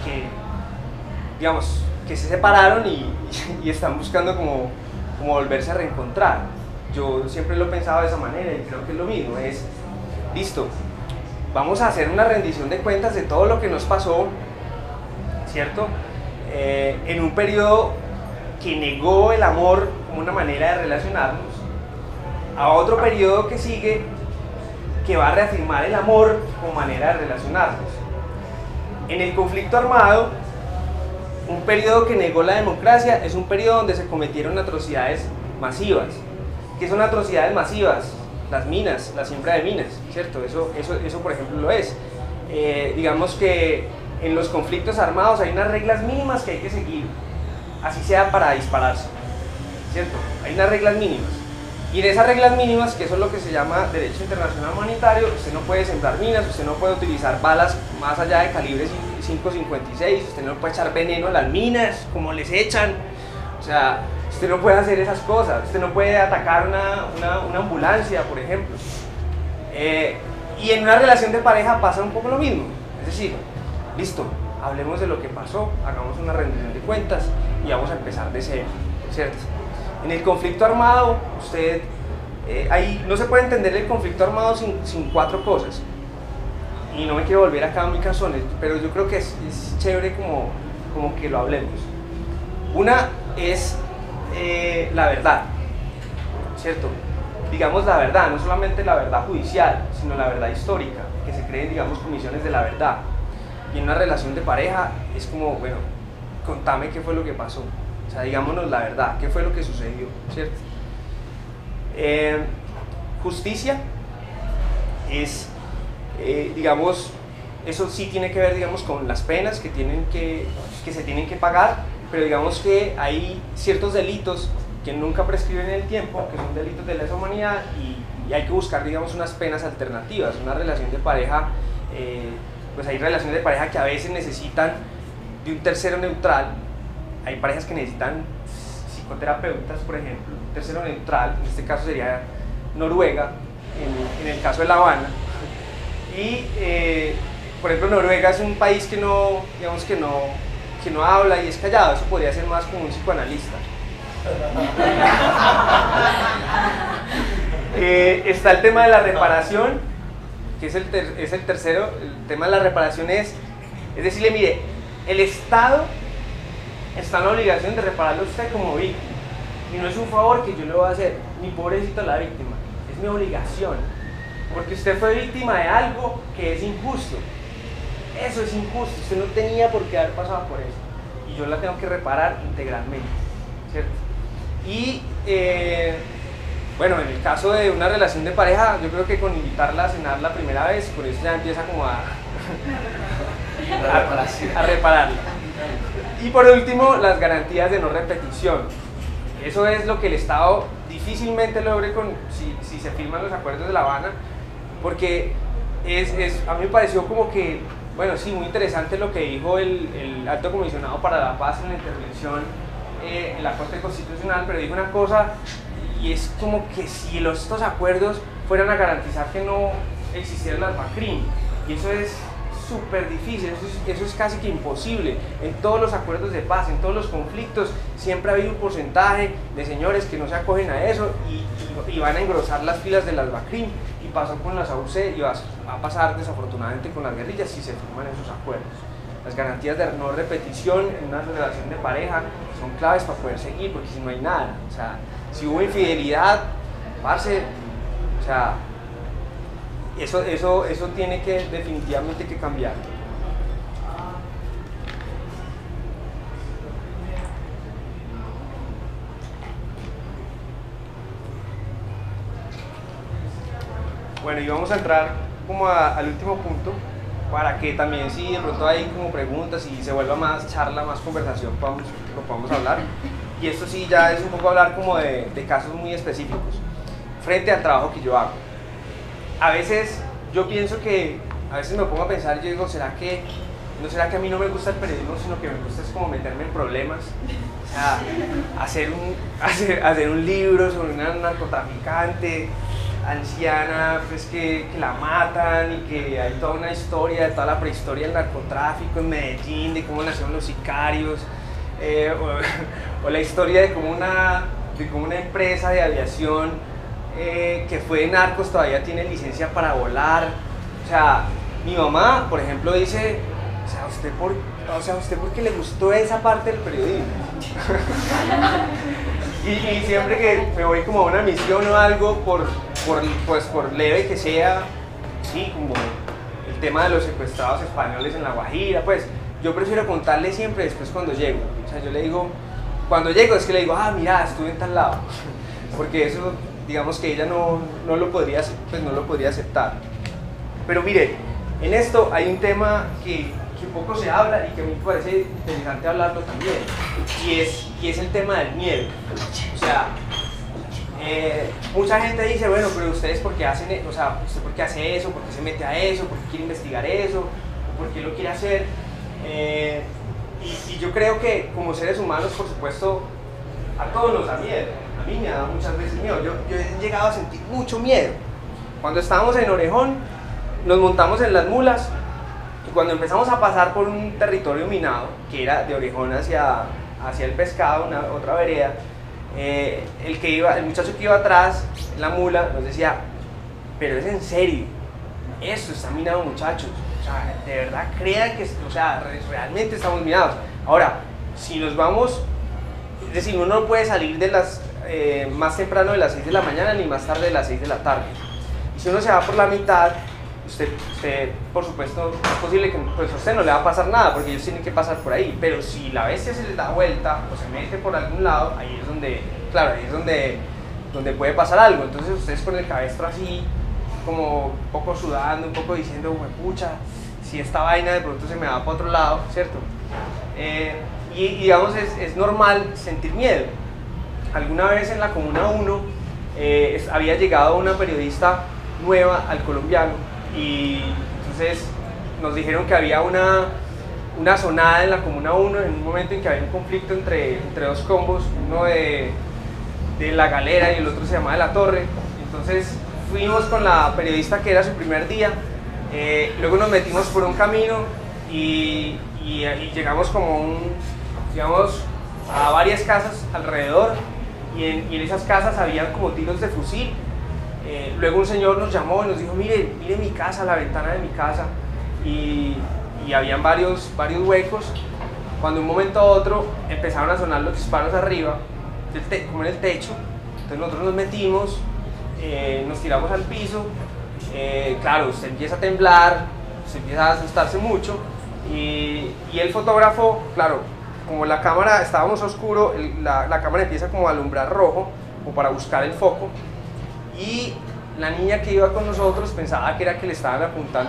digamos, que se separaron y están buscando como volverse a reencontrar. Yo siempre lo he pensado de esa manera y creo que es lo mismo, es, listo, vamos a hacer una rendición de cuentas de todo lo que nos pasó, ¿cierto? En un periodo que negó el amor como una manera de relacionarnos, a otro periodo que sigue, que va a reafirmar el amor como manera de relacionarnos. En el conflicto armado, un periodo que negó la democracia es un periodo donde se cometieron atrocidades masivas. ¿Qué son atrocidades masivas? Las minas, la siembra de minas, ¿cierto? Eso por ejemplo lo es. Digamos que en los conflictos armados hay unas reglas mínimas que hay que seguir, así sea para dispararse, ¿cierto? Hay unas reglas mínimas. Y en esas reglas mínimas, que eso es lo que se llama derecho internacional humanitario, usted no puede sembrar minas, usted no puede utilizar balas más allá de calibre 5.56, usted no puede echar veneno a las minas, como les echan, o sea, usted no puede hacer esas cosas, usted no puede atacar una ambulancia, por ejemplo. Y en una relación de pareja pasa un poco lo mismo, es decir, listo, hablemos de lo que pasó, hagamos una rendición de cuentas y vamos a empezar de cero, ¿cierto? En el conflicto armado, usted, ahí no se puede entender el conflicto armado sin cuatro cosas. Y no me quiero volver acá muy canzones, pero yo creo que es chévere como que lo hablemos. Una es la verdad, ¿cierto? Digamos la verdad, no solamente la verdad judicial, sino la verdad histórica, que se creen, digamos, comisiones de la verdad. Y en una relación de pareja es como, bueno, contame qué fue lo que pasó. O sea, digámonos la verdad, qué fue lo que sucedió, ¿cierto? Justicia es, digamos, eso sí tiene que ver, digamos, con las penas que se tienen que pagar, pero digamos que hay ciertos delitos que nunca prescriben en el tiempo, que son delitos de lesa humanidad y hay que buscar, digamos, unas penas alternativas. Una relación de pareja, pues hay relaciones de pareja que a veces necesitan de un tercero neutral. Hay parejas que necesitan psicoterapeutas, por ejemplo, un tercero neutral, en este caso sería Noruega, en el caso de La Habana. Y, por ejemplo, Noruega es un país que no, digamos que no habla y es callado, eso podría ser más como un psicoanalista. Está el tema de la reparación, que es el tercero. El tema de la reparación es decirle, mire, el Estado está en la obligación de repararlo a usted como víctima, y no es un favor que yo le voy a hacer, ni pobrecito la víctima, es mi obligación, porque usted fue víctima de algo que es injusto. Eso es injusto, usted no tenía por qué haber pasado por eso, y yo la tengo que reparar integralmente, ¿cierto? Y bueno, en el caso de una relación de pareja, yo creo que con invitarla a cenar la primera vez, con eso ya empieza como a repararla. Y por último, las garantías de no repetición. Eso es lo que el Estado difícilmente logre si se firman los acuerdos de La Habana, porque a mí me pareció como que, bueno, sí, muy interesante lo que dijo el Alto Comisionado para la Paz en la intervención en la Corte Constitucional, pero dijo una cosa, y es como que si estos acuerdos fueran a garantizar que no existieran las BACRIM, y eso es súper difícil, eso es casi que imposible. En todos los acuerdos de paz, en todos los conflictos, siempre ha habido un porcentaje de señores que no se acogen a eso y van a engrosar las filas de las BACRIM, y pasó con las AUC y va a pasar desafortunadamente con las guerrillas si se firman esos acuerdos. Las garantías de no repetición en una relación de pareja son claves para poder seguir, porque si no hay nada, o sea, si hubo infidelidad, parce, o sea, eso tiene que definitivamente que cambiar. Bueno, y vamos a entrar como al último punto, para que también si de pronto hay como preguntas y se vuelva más charla, más conversación, lo podamos hablar. Y esto sí ya es un poco hablar como de casos muy específicos, frente al trabajo que yo hago. A veces yo pienso que, a veces me pongo a pensar, yo digo, ¿será que a mí no me gusta el periodismo, sino que me gusta es como meterme en problemas? O sea, hacer un libro sobre una narcotraficante, anciana pues que la matan y que hay toda una historia de toda la prehistoria del narcotráfico en Medellín, de cómo nacieron los sicarios, o la historia de cómo una empresa de aviación que fue de narcos todavía tiene licencia para volar. O sea, mi mamá, por ejemplo, dice, ¿usted por qué le gustó esa parte del periodismo? y siempre que me voy como a una misión o algo, por leve que sea, sí, como el tema de los secuestrados españoles en La Guajira, pues yo prefiero contarle siempre después cuando llego. O sea, yo le digo, cuando llego es que le digo, mira, estuve en tal lado, porque eso, digamos que ella no lo podría aceptar. Pero mire, en esto hay un tema que poco se habla y que a mí me parece interesante hablarlo también, y es el tema del miedo. O sea, mucha gente dice, bueno, pero ustedes ¿por qué hacen eso? O sea, ¿usted por qué hace eso? ¿Por qué se mete a eso? ¿Por qué quiere investigar eso? ¿O por qué lo quiere hacer? Y yo creo que como seres humanos, por supuesto, a todos nos da miedo. A mí me da muchas veces miedo. Yo he llegado a sentir mucho miedo. Cuando estábamos en Orejón, nos montamos en las mulas, y cuando empezamos a pasar por un territorio minado, que era de Orejón hacia el Pescado, otra vereda, el muchacho que iba atrás en la mula nos decía, pero es en serio, esto está minado, muchachos, o sea, de verdad crean que, o sea, realmente estamos minados. Ahora, si nos vamos, es decir, uno no puede salir más temprano de las 6 de la mañana ni más tarde de las 6 de la tarde, y si uno se va por la mitad, usted por supuesto, es posible que pues, a usted no le va a pasar nada, porque ellos tienen que pasar por ahí, pero si la bestia se les da vuelta o se mete por algún lado, ahí es donde, claro, ahí es donde puede pasar algo. Entonces ustedes con el cabestro así, como un poco sudando, un poco diciendo, pucha, si esta vaina de pronto se me va para otro lado, ¿cierto? Y digamos, es normal sentir miedo. Alguna vez en la Comuna 1 había llegado una periodista nueva al Colombiano, y entonces nos dijeron que había una zonada en la Comuna 1 en un momento en que había un conflicto entre dos combos, uno de La Galera y el otro se llamaba de La Torre. Entonces fuimos con la periodista, que era su primer día, luego nos metimos por un camino y llegamos como digamos, a varias casas alrededor, y en esas casas había como tiros de fusil. Luego un señor nos llamó y nos dijo, mire mi casa, la ventana de mi casa, y habían varios huecos, cuando de un momento a otro empezaron a sonar los disparos arriba, como en el techo. Entonces nosotros nos metimos, nos tiramos al piso, claro, usted empieza a temblar, se empieza a asustarse mucho, y el fotógrafo, claro, como la cámara, estábamos a oscuro, la cámara empieza como a alumbrar rojo, como para buscar el foco, y la niña que iba con nosotros pensaba que era que le estaban apuntando.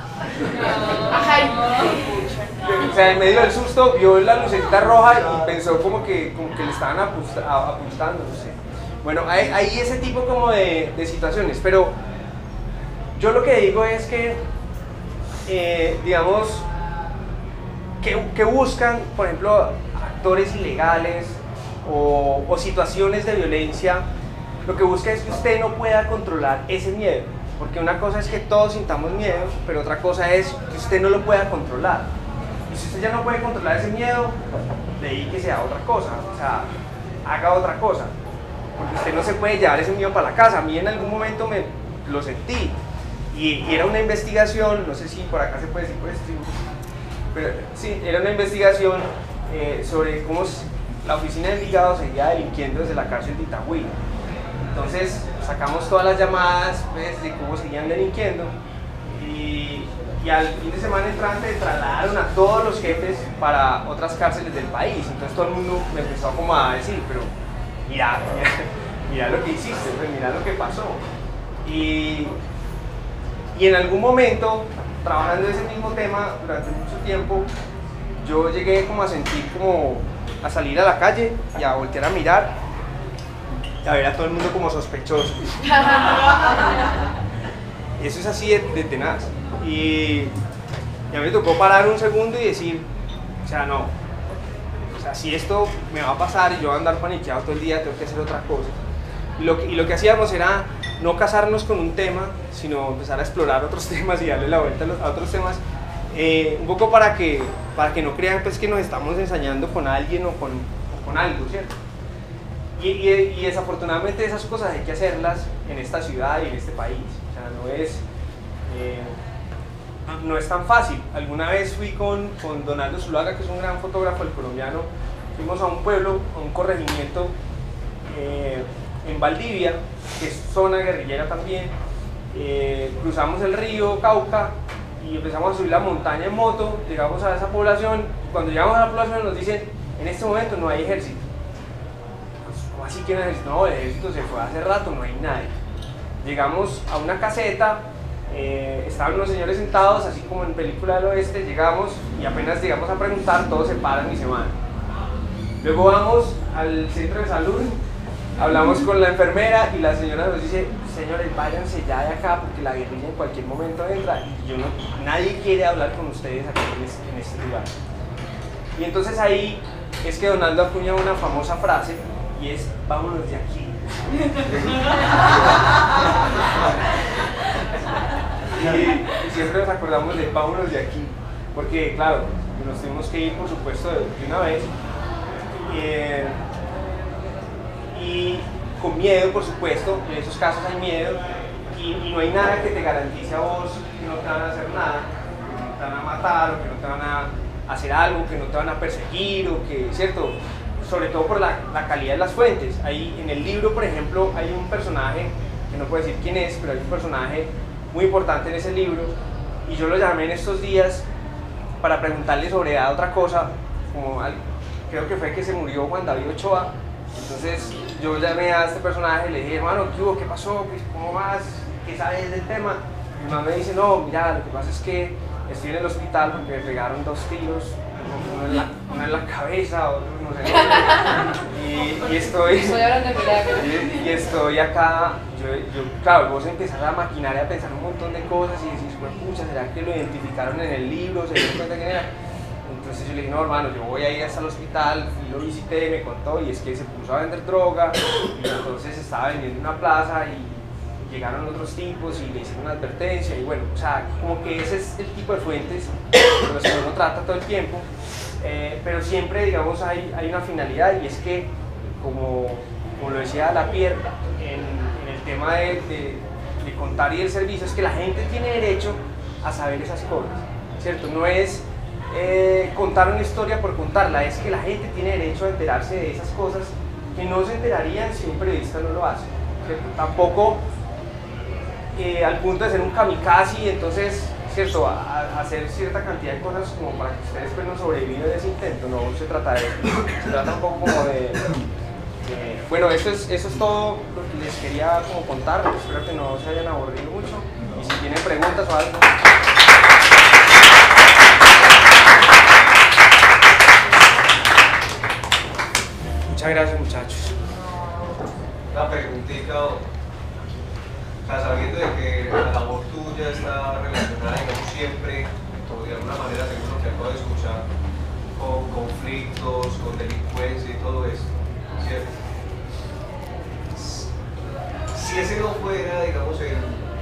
O sea, en medio del susto vio la lucecita roja y pensó como que le estaban apuntando, no sé. Bueno, hay ese tipo como de situaciones, pero yo lo que digo es que, digamos, que buscan, por ejemplo, actores ilegales o situaciones de violencia. Lo que busca es que usted no pueda controlar ese miedo, porque una cosa es que todos sintamos miedo, pero otra cosa es que usted no lo pueda controlar. Y si usted ya no puede controlar ese miedo, dedíquese a otra cosa, o sea, haga otra cosa, porque usted no se puede llevar ese miedo para la casa. A mí en algún momento me lo sentí, y era una investigación, no sé si por acá se puede decir por stream, pero sí, era una investigación sobre cómo la oficina de Envigado seguía delinquiendo desde la cárcel de Itagüí. Entonces sacamos todas las llamadas, pues, de cómo seguían delinquiendo, y al fin de semana entrante trasladaron a todos los jefes para otras cárceles del país. Entonces todo el mundo me empezó como a decir, pero mira lo que hiciste, pues, mira lo que pasó. Y en algún momento, trabajando ese mismo tema durante mucho tiempo, yo llegué como a sentir como a salir a la calle y a voltear a mirar y a ver a todo el mundo como sospechoso. Eso es así de tenaz. Y a mí me tocó parar un segundo y decir, o sea, no, o sea, si esto me va a pasar y yo voy a andar paniqueado todo el día, tengo que hacer otra cosa. Y lo que hacíamos era no casarnos con un tema, sino empezar a explorar otros temas y darle la vuelta a otros temas, un poco para que no crean pues, que nos estamos ensañando con alguien o con algo, ¿cierto? Y desafortunadamente esas cosas hay que hacerlas en esta ciudad y en este país, o sea, no es tan fácil. Alguna vez fui con Donaldo Zuluaga, que es un gran fotógrafo, el colombiano, fuimos a un pueblo, a un corregimiento en Valdivia, que es zona guerrillera también, cruzamos el río Cauca y empezamos a subir la montaña en moto, llegamos a esa población, cuando llegamos a la población nos dicen, en este momento no hay ejército. Pues, ¿cómo así que no hay ejército? No, el ejército se fue hace rato, no hay nadie. Llegamos a una caseta, estaban unos señores sentados, así como en película del oeste, llegamos y apenas llegamos a preguntar, todos se paran y se van. Luego vamos al centro de salud, hablamos con la enfermera y la señora nos dice, señores, váyanse ya de acá porque la guerrilla en cualquier momento entra y nadie quiere hablar con ustedes aquí en este lugar. Y entonces ahí es que Donaldo acuña una famosa frase y es, vámonos de aquí. Y siempre nos acordamos de vámonos de aquí, porque claro, nos tuvimos que ir por supuesto de una vez y con miedo por supuesto, en esos casos hay miedo y no hay nada que te garantice a vos que no te van a hacer nada, que no te van a matar o que no te van a hacer algo, que no te van a perseguir o que, ¿cierto? Sobre todo por la calidad de las fuentes. Ahí en el libro, por ejemplo, hay un personaje, que no puedo decir quién es, pero hay un personaje muy importante en ese libro y yo lo llamé en estos días para preguntarle sobre otra cosa, como creo que fue que se murió Juan David Ochoa. Entonces yo llamé a este personaje y le dije, hermano, ¿qué hubo? ¿Qué pasó? ¿Cómo vas? ¿Qué sabes del tema? Mi mamá me dice, no, mira, lo que pasa es que estoy en el hospital porque me pegaron 2 tiros, uno en la cabeza, otro no sé dónde, y estoy acá, claro, vos empezás a maquinar y a pensar un montón de cosas y decís, pues pucha, ¿será que lo identificaron en el libro? ¿Se dieron cuenta quién era? Entonces yo le dije, no hermano, yo voy a ir hasta el hospital, lo visité, me contó y es que se puso a vender droga y entonces estaba vendiendo en una plaza y llegaron otros tipos y le hicieron una advertencia y bueno, o sea, como que ese es el tipo de fuentes con las que uno trata todo el tiempo, pero siempre, digamos, hay una finalidad y es que, como lo decía Lapierre en el tema de contar y el servicio, es que la gente tiene derecho a saber esas cosas, ¿cierto? No es contar una historia por contarla, es que la gente tiene derecho a enterarse de esas cosas que no se enterarían si un periodista no lo hace, ¿cierto? Tampoco al punto de ser un kamikaze y entonces, ¿cierto?, a hacer cierta cantidad de cosas como para que ustedes pues no sobrevivan de ese intento, no se trata de eso, se trata un poco como de bueno, eso es todo lo que les quería como contar, espero que no se hayan aburrido mucho y si tienen preguntas o algo. Muchas gracias, muchachos. Una preguntita, sabiendo de que la labor tuya está relacionada, digamos, siempre, o de alguna manera, según lo que acabo de escuchar, con conflictos, con delincuencia y todo eso, ¿cierto? Si ese no fuera, digamos, el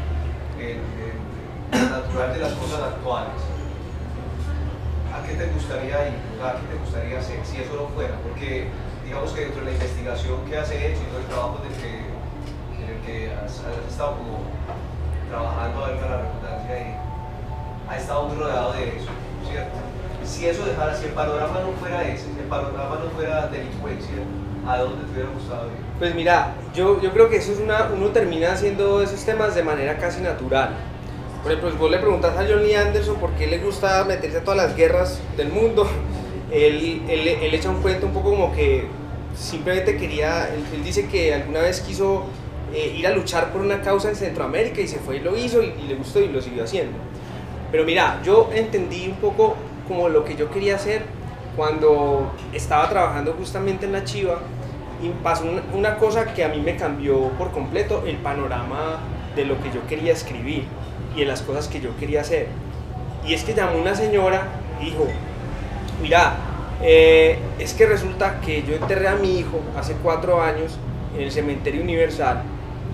natural de las cosas actuales, ¿a qué te gustaría ir? ¿A qué te gustaría hacer si eso no fuera? Porque digamos que dentro de la investigación que has hecho y todo el trabajo en el que has estado como trabajando, valga la redundancia, y has estado muy rodeado de eso, ¿cierto? Si eso dejara, si el panorama no fuera ese, si el panorama no fuera delincuencia, ¿a dónde te hubiera gustado ir? Pues mira, yo creo que eso es uno termina haciendo esos temas de manera casi natural. Por ejemplo, vos le preguntas a John Lee Anderson por qué le gusta meterse a todas las guerras del mundo, él echa un cuento un poco como que simplemente quería, él dice que alguna vez quiso ir a luchar por una causa en Centroamérica y se fue y lo hizo y le gustó y lo siguió haciendo. Pero mira, yo entendí un poco como lo que yo quería hacer cuando estaba trabajando justamente en La Chiva y pasó una cosa que a mí me cambió por completo el panorama de lo que yo quería escribir y de las cosas que yo quería hacer. Y es que llamó una señora y dijo, mira, es que resulta que yo enterré a mi hijo hace 4 años en el Cementerio Universal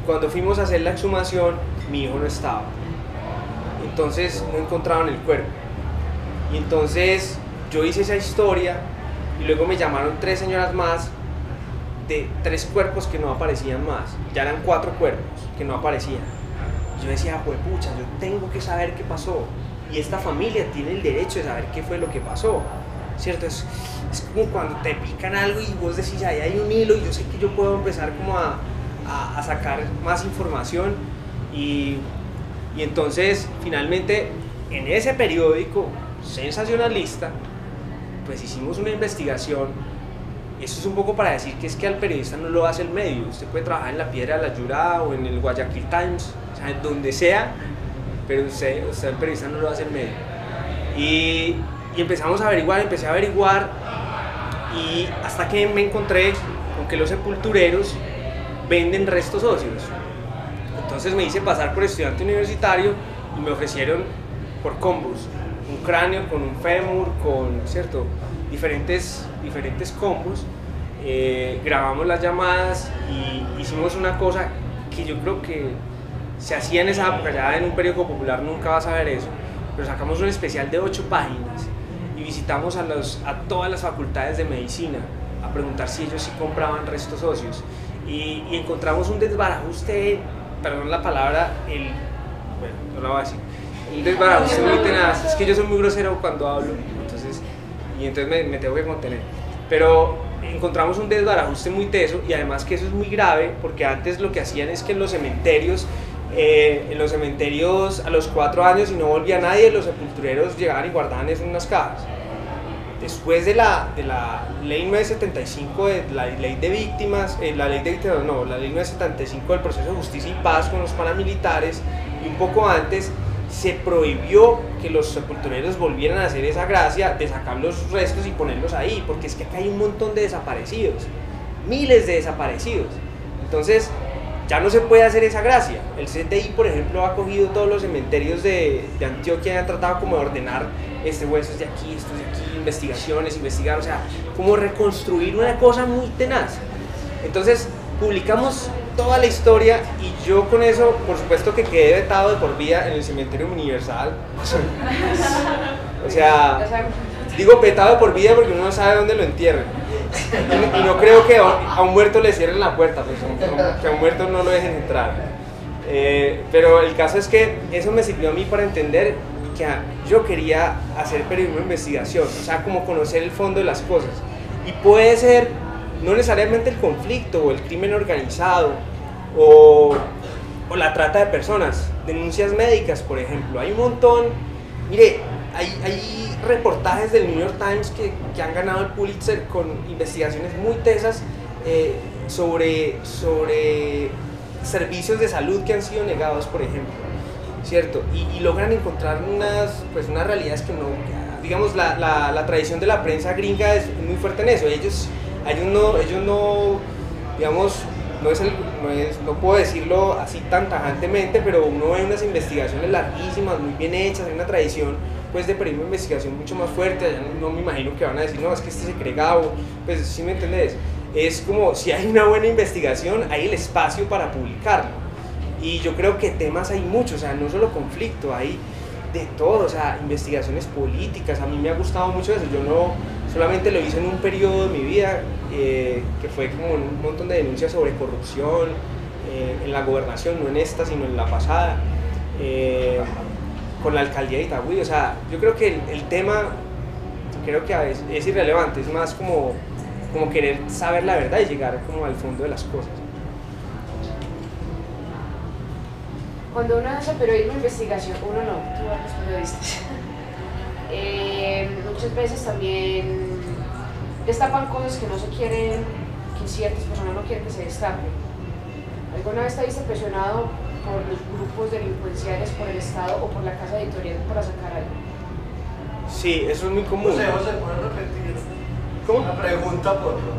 cuando fuimos a hacer la exhumación, mi hijo no estaba. Entonces no encontraban el cuerpo. Y entonces yo hice esa historia y luego me llamaron 3 señoras más de 3 cuerpos que no aparecían más. Ya eran 4 cuerpos que no aparecían. Yo decía, pucha, yo tengo que saber qué pasó. Y esta familia tiene el derecho de saber qué fue lo que pasó. ¿Cierto? Es como cuando te pican algo y vos decís, ahí hay un hilo y yo sé que yo puedo empezar como a sacar más información. Y entonces, finalmente, en ese periódico sensacionalista, pues hicimos una investigación. Eso es un poco para decir que es que al periodista no lo hace el medio. Usted puede trabajar en La Piedra de la Yura o en el Guayaquil Times, o sea, en donde sea, pero usted el periodista no lo hace el medio. Y empezamos a averiguar, empecé a averiguar, y hasta que me encontré con que los sepultureros venden restos óseos. Entonces me hice pasar por estudiante universitario y me ofrecieron por combos, un cráneo con un fémur, con, ¿cierto?, diferentes combos. Grabamos las llamadas y hicimos una cosa que yo creo que se hacía en esa época, ya en un periódico popular nunca vas a ver eso, pero sacamos un especial de 8 páginas y visitamos a todas las facultades de medicina a preguntar si ellos sí compraban restos óseos, y encontramos un desbarajuste, perdón la palabra, bueno, no lo voy a decir, un desbarajuste muy tenaz. Es que yo soy muy grosero cuando hablo, entonces me tengo que contener, pero encontramos un desbarajuste muy teso, y además que eso es muy grave porque antes lo que hacían es que en los cementerios a los 4 años, si no volvía nadie, los sepultureros llegaban y guardaban eso en unas cajas. Después de la ley 975, de la ley de víctimas, la ley 975 del proceso de justicia y paz con los paramilitares, y un poco antes, se prohibió que los sepultureros volvieran a hacer esa gracia de sacar los restos y ponerlos ahí, porque es que acá hay un montón de desaparecidos, miles de desaparecidos. Entonces ya no se puede hacer esa gracia. El CTI, por ejemplo, ha cogido todos los cementerios de Antioquia y han tratado como de ordenar huesos de aquí, estos de aquí, investigar, o sea, como reconstruir una cosa muy tenaz. Entonces publicamos toda la historia y yo con eso, por supuesto que quedé vetado de por vida en el Cementerio Universal. O sea, digo vetado de por vida porque uno no sabe dónde lo entierran. Y no creo que a un muerto le cierren la puerta, pues, que a un muerto no lo dejen entrar. Pero el caso es que eso me sirvió a mí para entender que yo quería hacer periodismo de investigación, o sea, como conocer el fondo de las cosas. Y puede ser no necesariamente el conflicto o el crimen organizado o la trata de personas, denuncias médicas, por ejemplo. Hay un montón, mire, hay reportajes del New York Times que han ganado el Pulitzer con investigaciones muy tesas sobre servicios de salud que han sido negados, por ejemplo, ¿cierto? Y logran encontrar unas realidades que no, digamos, la tradición de la prensa gringa es muy fuerte en eso. Ellos no, digamos, no puedo decirlo así tan tajantemente, pero uno ve unas investigaciones larguísimas, muy bien hechas, hay una tradición pues de periodismo de investigación mucho más fuerte. Allá no me imagino que van a decir, no, es que este se cree Gabo, pues sí me entendés. Es como, si hay una buena investigación, hay el espacio para publicarlo. Y yo creo que temas hay muchos, o sea, no solo conflicto, hay de todo, o sea, investigaciones políticas. A mí me ha gustado mucho eso. Yo no solamente lo hice en un periodo de mi vida, que fue como un montón de denuncias sobre corrupción en la gobernación, no en esta, sino en la pasada, con la alcaldía de Itagüí. O sea, yo creo que el tema, creo que a veces es irrelevante, es más como querer saber la verdad y llegar como al fondo de las cosas. Cuando uno hace periodismo de investigación, uno no, tú a los periodistas, muchas veces también destapan cosas que no se quieren, que ciertas personas no quieren que se destapen. ¿Alguna vez te viste presionado por los grupos delincuenciales, por el Estado o por la casa editorial para sacar algo? Sí, eso es muy común. José, ¿puedes repetir? ¿Cómo? Una pregunta por favor.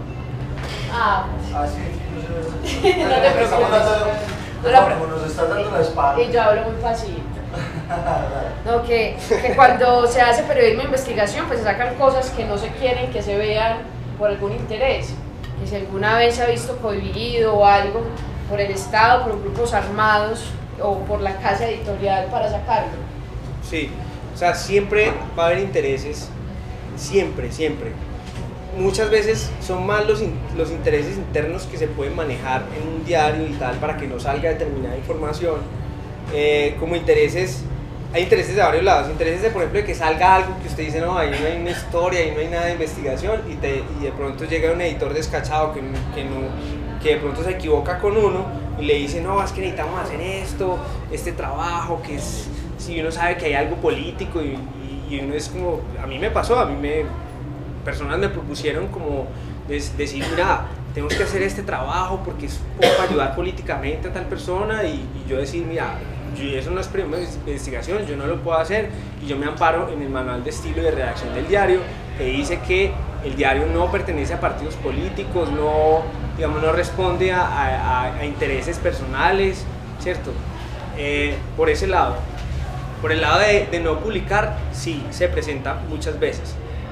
Sí, sí, no te preocupes. Como nos estás dando la espalda. Y yo hablo muy fácil. No, que cuando se hace periodismo de investigación, pues se sacan cosas que no se quieren que se vean por algún interés, que si alguna vez se ha visto cohibido o algo, por el Estado, por grupos armados o por la casa editorial para sacarlo. Sí, o sea, siempre va a haber intereses, siempre, siempre. Muchas veces son más los intereses internos que se pueden manejar en un diario y tal para que no salga determinada información, como intereses, hay intereses de varios lados, intereses de, por ejemplo, de que salga algo que usted dice, no, ahí no hay una historia, ahí no hay nada de investigación, y de pronto llega un editor descachado que de pronto se equivoca con uno y le dice, no, es que necesitamos hacer esto, este trabajo, que es, si uno sabe que hay algo político y uno es como, a mí me pasó, personas me propusieron como decir, mira, tenemos que hacer este trabajo porque es un poco para ayudar políticamente a tal persona, y yo decir, mira, eso no es periodismo de investigación, yo no lo puedo hacer, y yo me amparo en el manual de estilo y de redacción del diario, que dice que el diario no pertenece a partidos políticos, no, digamos, no responde a intereses personales, ¿cierto? Por ese lado. Por el lado de no publicar, sí, se presenta muchas veces.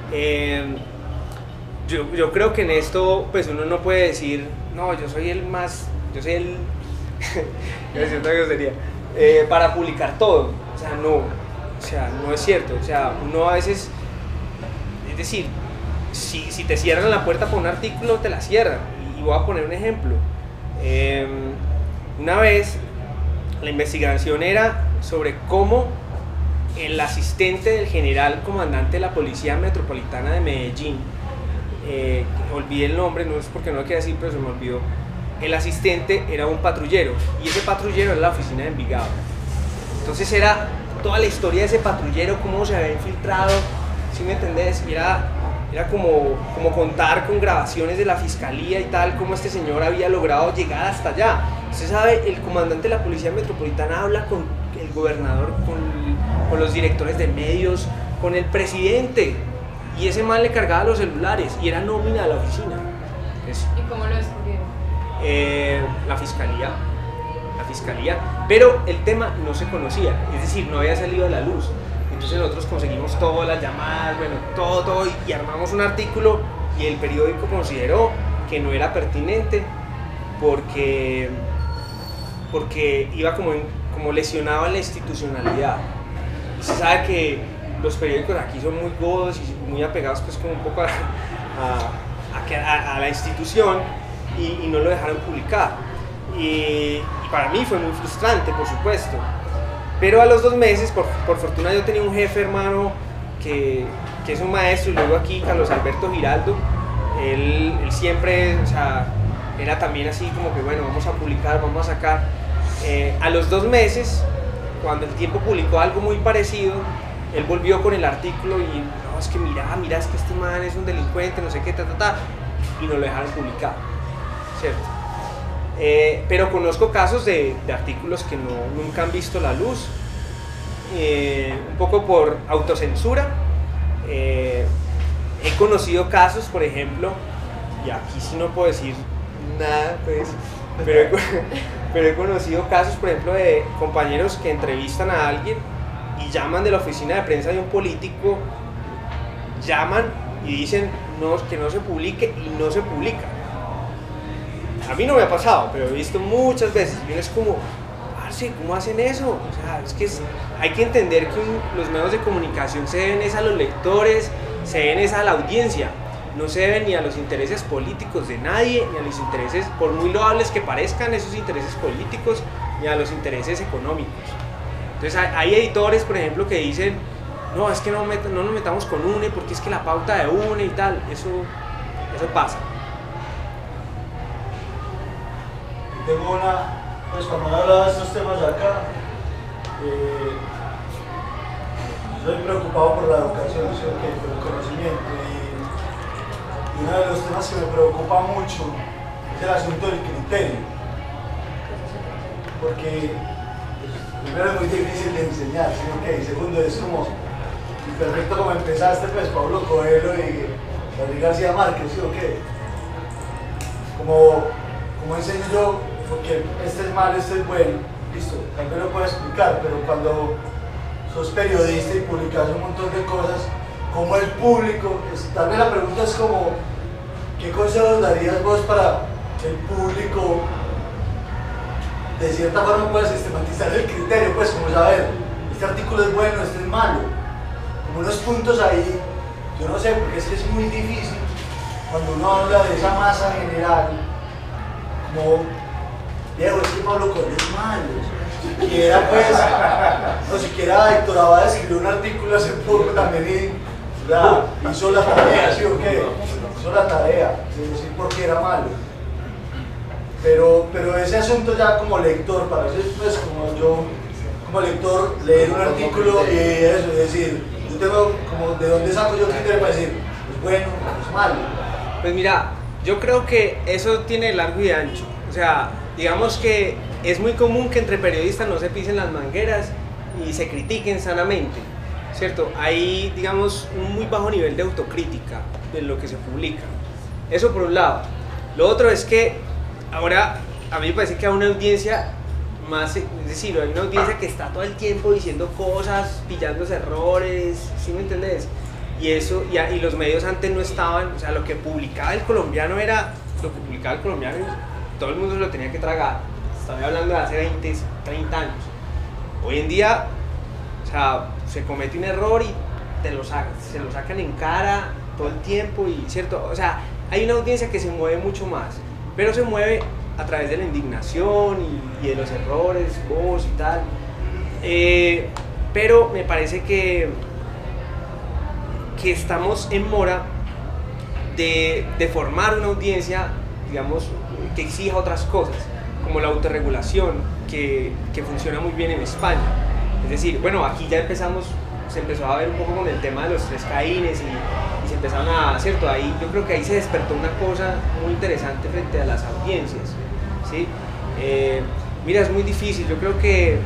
Yo creo que en esto, pues uno no puede decir, no, yo soy el yo soy el, para publicar todo, o sea, no es cierto, o sea, uno a veces, es decir, si te cierran la puerta por un artículo, te la cierran, y voy a poner un ejemplo. Una vez, la investigación era sobre cómo el asistente del general comandante de la Policía Metropolitana de Medellín, olvidé el nombre, no es porque no lo quiero decir, pero se me olvidó, el asistente era un patrullero, y ese patrullero era la oficina de Envigado. Entonces era toda la historia de ese patrullero, cómo se había infiltrado, ¿sí me entendés? Y era como contar con grabaciones de la fiscalía y tal, cómo este señor había logrado llegar hasta allá. Usted sabe, el comandante de la Policía Metropolitana habla con el gobernador, con los directores de medios, con el presidente, y ese man le cargaba los celulares y era nómina de la oficina. ¿Y cómo lo descubrieron? La fiscalía, pero el tema no se conocía, es decir, no había salido a la luz. Entonces nosotros conseguimos todas las llamadas, bueno, todo, y armamos un artículo, y el periódico consideró que no era pertinente porque iba como lesionaba la institucionalidad. Y se sabe que los periódicos aquí son muy godos y muy apegados, pues, como un poco a la institución, y no lo dejaron publicar. Y para mí fue muy frustrante, por supuesto. Pero a los 2 meses, por fortuna, yo tenía un jefe, hermano, que es un maestro, y luego aquí, Carlos Alberto Giraldo, él siempre, o sea, era también así como que, bueno, vamos a publicar, vamos a sacar. A los 2 meses, cuando el Tiempo publicó algo muy parecido, él volvió con el artículo y, no, es que mira, es que este man es un delincuente, no sé qué, y no lo dejaron publicar, ¿cierto? Pero conozco casos de artículos que nunca han visto la luz, un poco por autocensura. He conocido casos, por ejemplo, y aquí sí no puedo decir nada, pues, pero he conocido casos, por ejemplo, de compañeros que entrevistan a alguien y llaman de la oficina de prensa de un político, llaman y dicen que no se publique, y no se publica. A mí no me ha pasado, pero he visto muchas veces, y es como, parce, ¿cómo hacen eso? O sea, es que hay que entender que los medios de comunicación se deben es a los lectores, se deben es a la audiencia, no se deben ni a los intereses políticos de nadie, ni a los intereses, por muy loables que parezcan esos intereses políticos, ni a los intereses económicos. Entonces hay editores, por ejemplo, que dicen, no, es que no nos metamos con UNE porque es que la pauta de UNE y tal, eso pasa. Tengo pues cuando he hablado de estos temas acá, soy preocupado por la educación, ¿sí? Por el conocimiento, y uno de los temas que me preocupa mucho es el asunto del criterio, porque pues, primero es muy difícil de enseñar, ¿sí? Okay. Segundo es como perfecto como empezaste, pues Pablo Coelho y Gabriel García Márquez, ¿sí? Okay. Como enseño yo, porque este es malo, este es bueno, listo, tal vez lo puedo explicar, pero cuando sos periodista y publicas un montón de cosas, como el público, tal vez la pregunta es como, ¿qué consejos darías vos para que el público de cierta forma puedas sistematizar el criterio, pues como saber, este artículo es bueno, este es malo, como unos puntos ahí, yo no sé, porque es que es muy difícil cuando uno habla de esa masa general, como, viejo, es que Pablo Coelho es malo, siquiera pues, no siquiera Héctor Abad escribió un artículo hace poco también y hizo la tarea, ¿sí o qué? Hizo la tarea, sin decir por qué era malo. Pero ese asunto ya como lector, para eso pues como yo, como lector, leer un artículo y eso, es decir, yo tengo como de dónde saco yo criterio para decir, es bueno, es malo. Pues mira, yo creo que eso tiene largo y ancho. O sea, digamos que es muy común que entre periodistas no se pisen las mangueras y se critiquen sanamente, ¿cierto? Hay, digamos, un muy bajo nivel de autocrítica de lo que se publica. Eso por un lado. Lo otro es que ahora a mí me parece que hay una audiencia más, es decir, hay una audiencia que está todo el tiempo diciendo cosas, pillándose errores, ¿sí me entendés? Y eso, y los medios antes no estaban, o sea, lo que publicaba el colombiano era lo que publicaba el colombiano y todo el mundo se lo tenía que tragar. Estaba hablando de hace 20, 30 años. Hoy en día, o sea, se comete un error y se lo sacan en cara todo el tiempo y, ¿cierto? O sea, hay una audiencia que se mueve mucho más, pero se mueve a través de la indignación y de los errores, voz y tal. Pero me parece que estamos en mora de formar una audiencia, digamos, que exija otras cosas, como la autorregulación, que funciona muy bien en España. Es decir, bueno, aquí ya se empezó a ver un poco con el tema de los 3 Caínes y se empezaron a, ¿cierto? Ahí, yo creo que ahí se despertó una cosa muy interesante frente a las audiencias, ¿sí? Mira, es muy difícil, yo creo que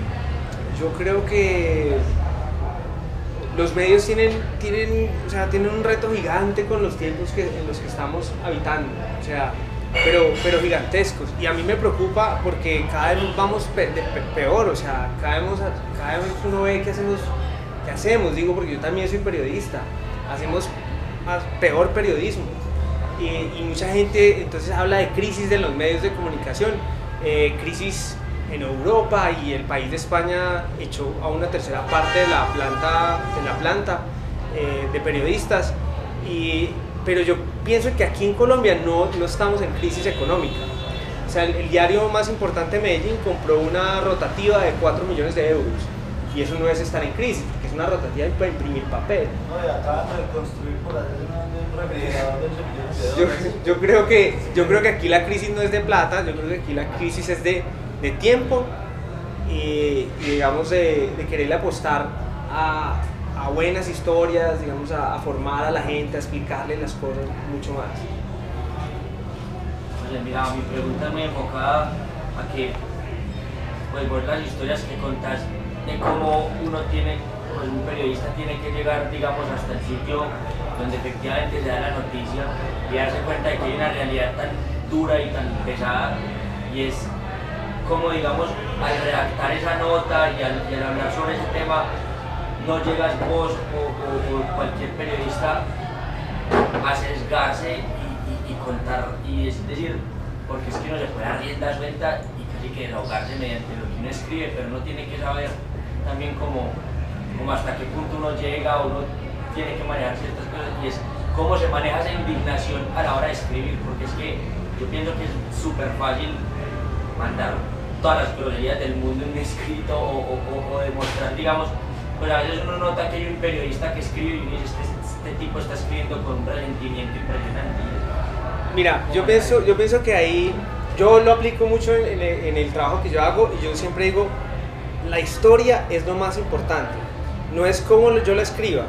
los medios tienen un reto gigante con los tiempos en los que estamos habitando, o sea, pero gigantescos. Y a mí me preocupa porque cada vez vamos peor, o sea, cada vez uno ve qué hacemos, digo, porque yo también soy periodista, hacemos peor periodismo. Y mucha gente entonces habla de crisis de los medios de comunicación, crisis en Europa, y el país de España echó a una tercera parte de la planta de periodistas, pero yo pienso que aquí en Colombia no estamos en crisis económica. O sea, el diario más importante de Medellín compró una rotativa de 4 millones de euros, y eso no es estar en crisis, porque es una rotativa para imprimir papel. No, y acaban de construir por ahí un refrigerador de yo creo que aquí la crisis no es de plata, yo creo que aquí la crisis es de tiempo y digamos de quererle apostar a buenas historias, digamos, a formar a la gente, a explicarle las cosas mucho más. Oye, mira, mi pregunta es muy enfocada a que, pues, vos las historias que contás de cómo uno pues un periodista tiene que llegar, digamos, hasta el sitio donde efectivamente se da la noticia y darse cuenta de que hay una realidad tan dura y tan pesada, y es como, digamos, al redactar esa nota y al hablar sobre ese tema, no llegas vos o cualquier periodista a sesgarse y contar, y es decir, porque es que uno se puede dar rienda suelta y casi que desahogarse mediante lo que uno escribe, pero uno tiene que saber también como hasta qué punto uno llega, uno tiene que manejar ciertas cosas, y es cómo se maneja esa indignación a la hora de escribir, porque es que yo pienso que es súper fácil mandar todas las groserías del mundo en un escrito o demostrar, digamos, pues a veces uno nota que hay un periodista que escribe y dice, este tipo está escribiendo con un resentimiento impresionante. Mira, yo pienso que ahí, yo lo aplico mucho en el trabajo que yo hago, y yo siempre digo, la historia es lo más importante, no es como yo la escriba,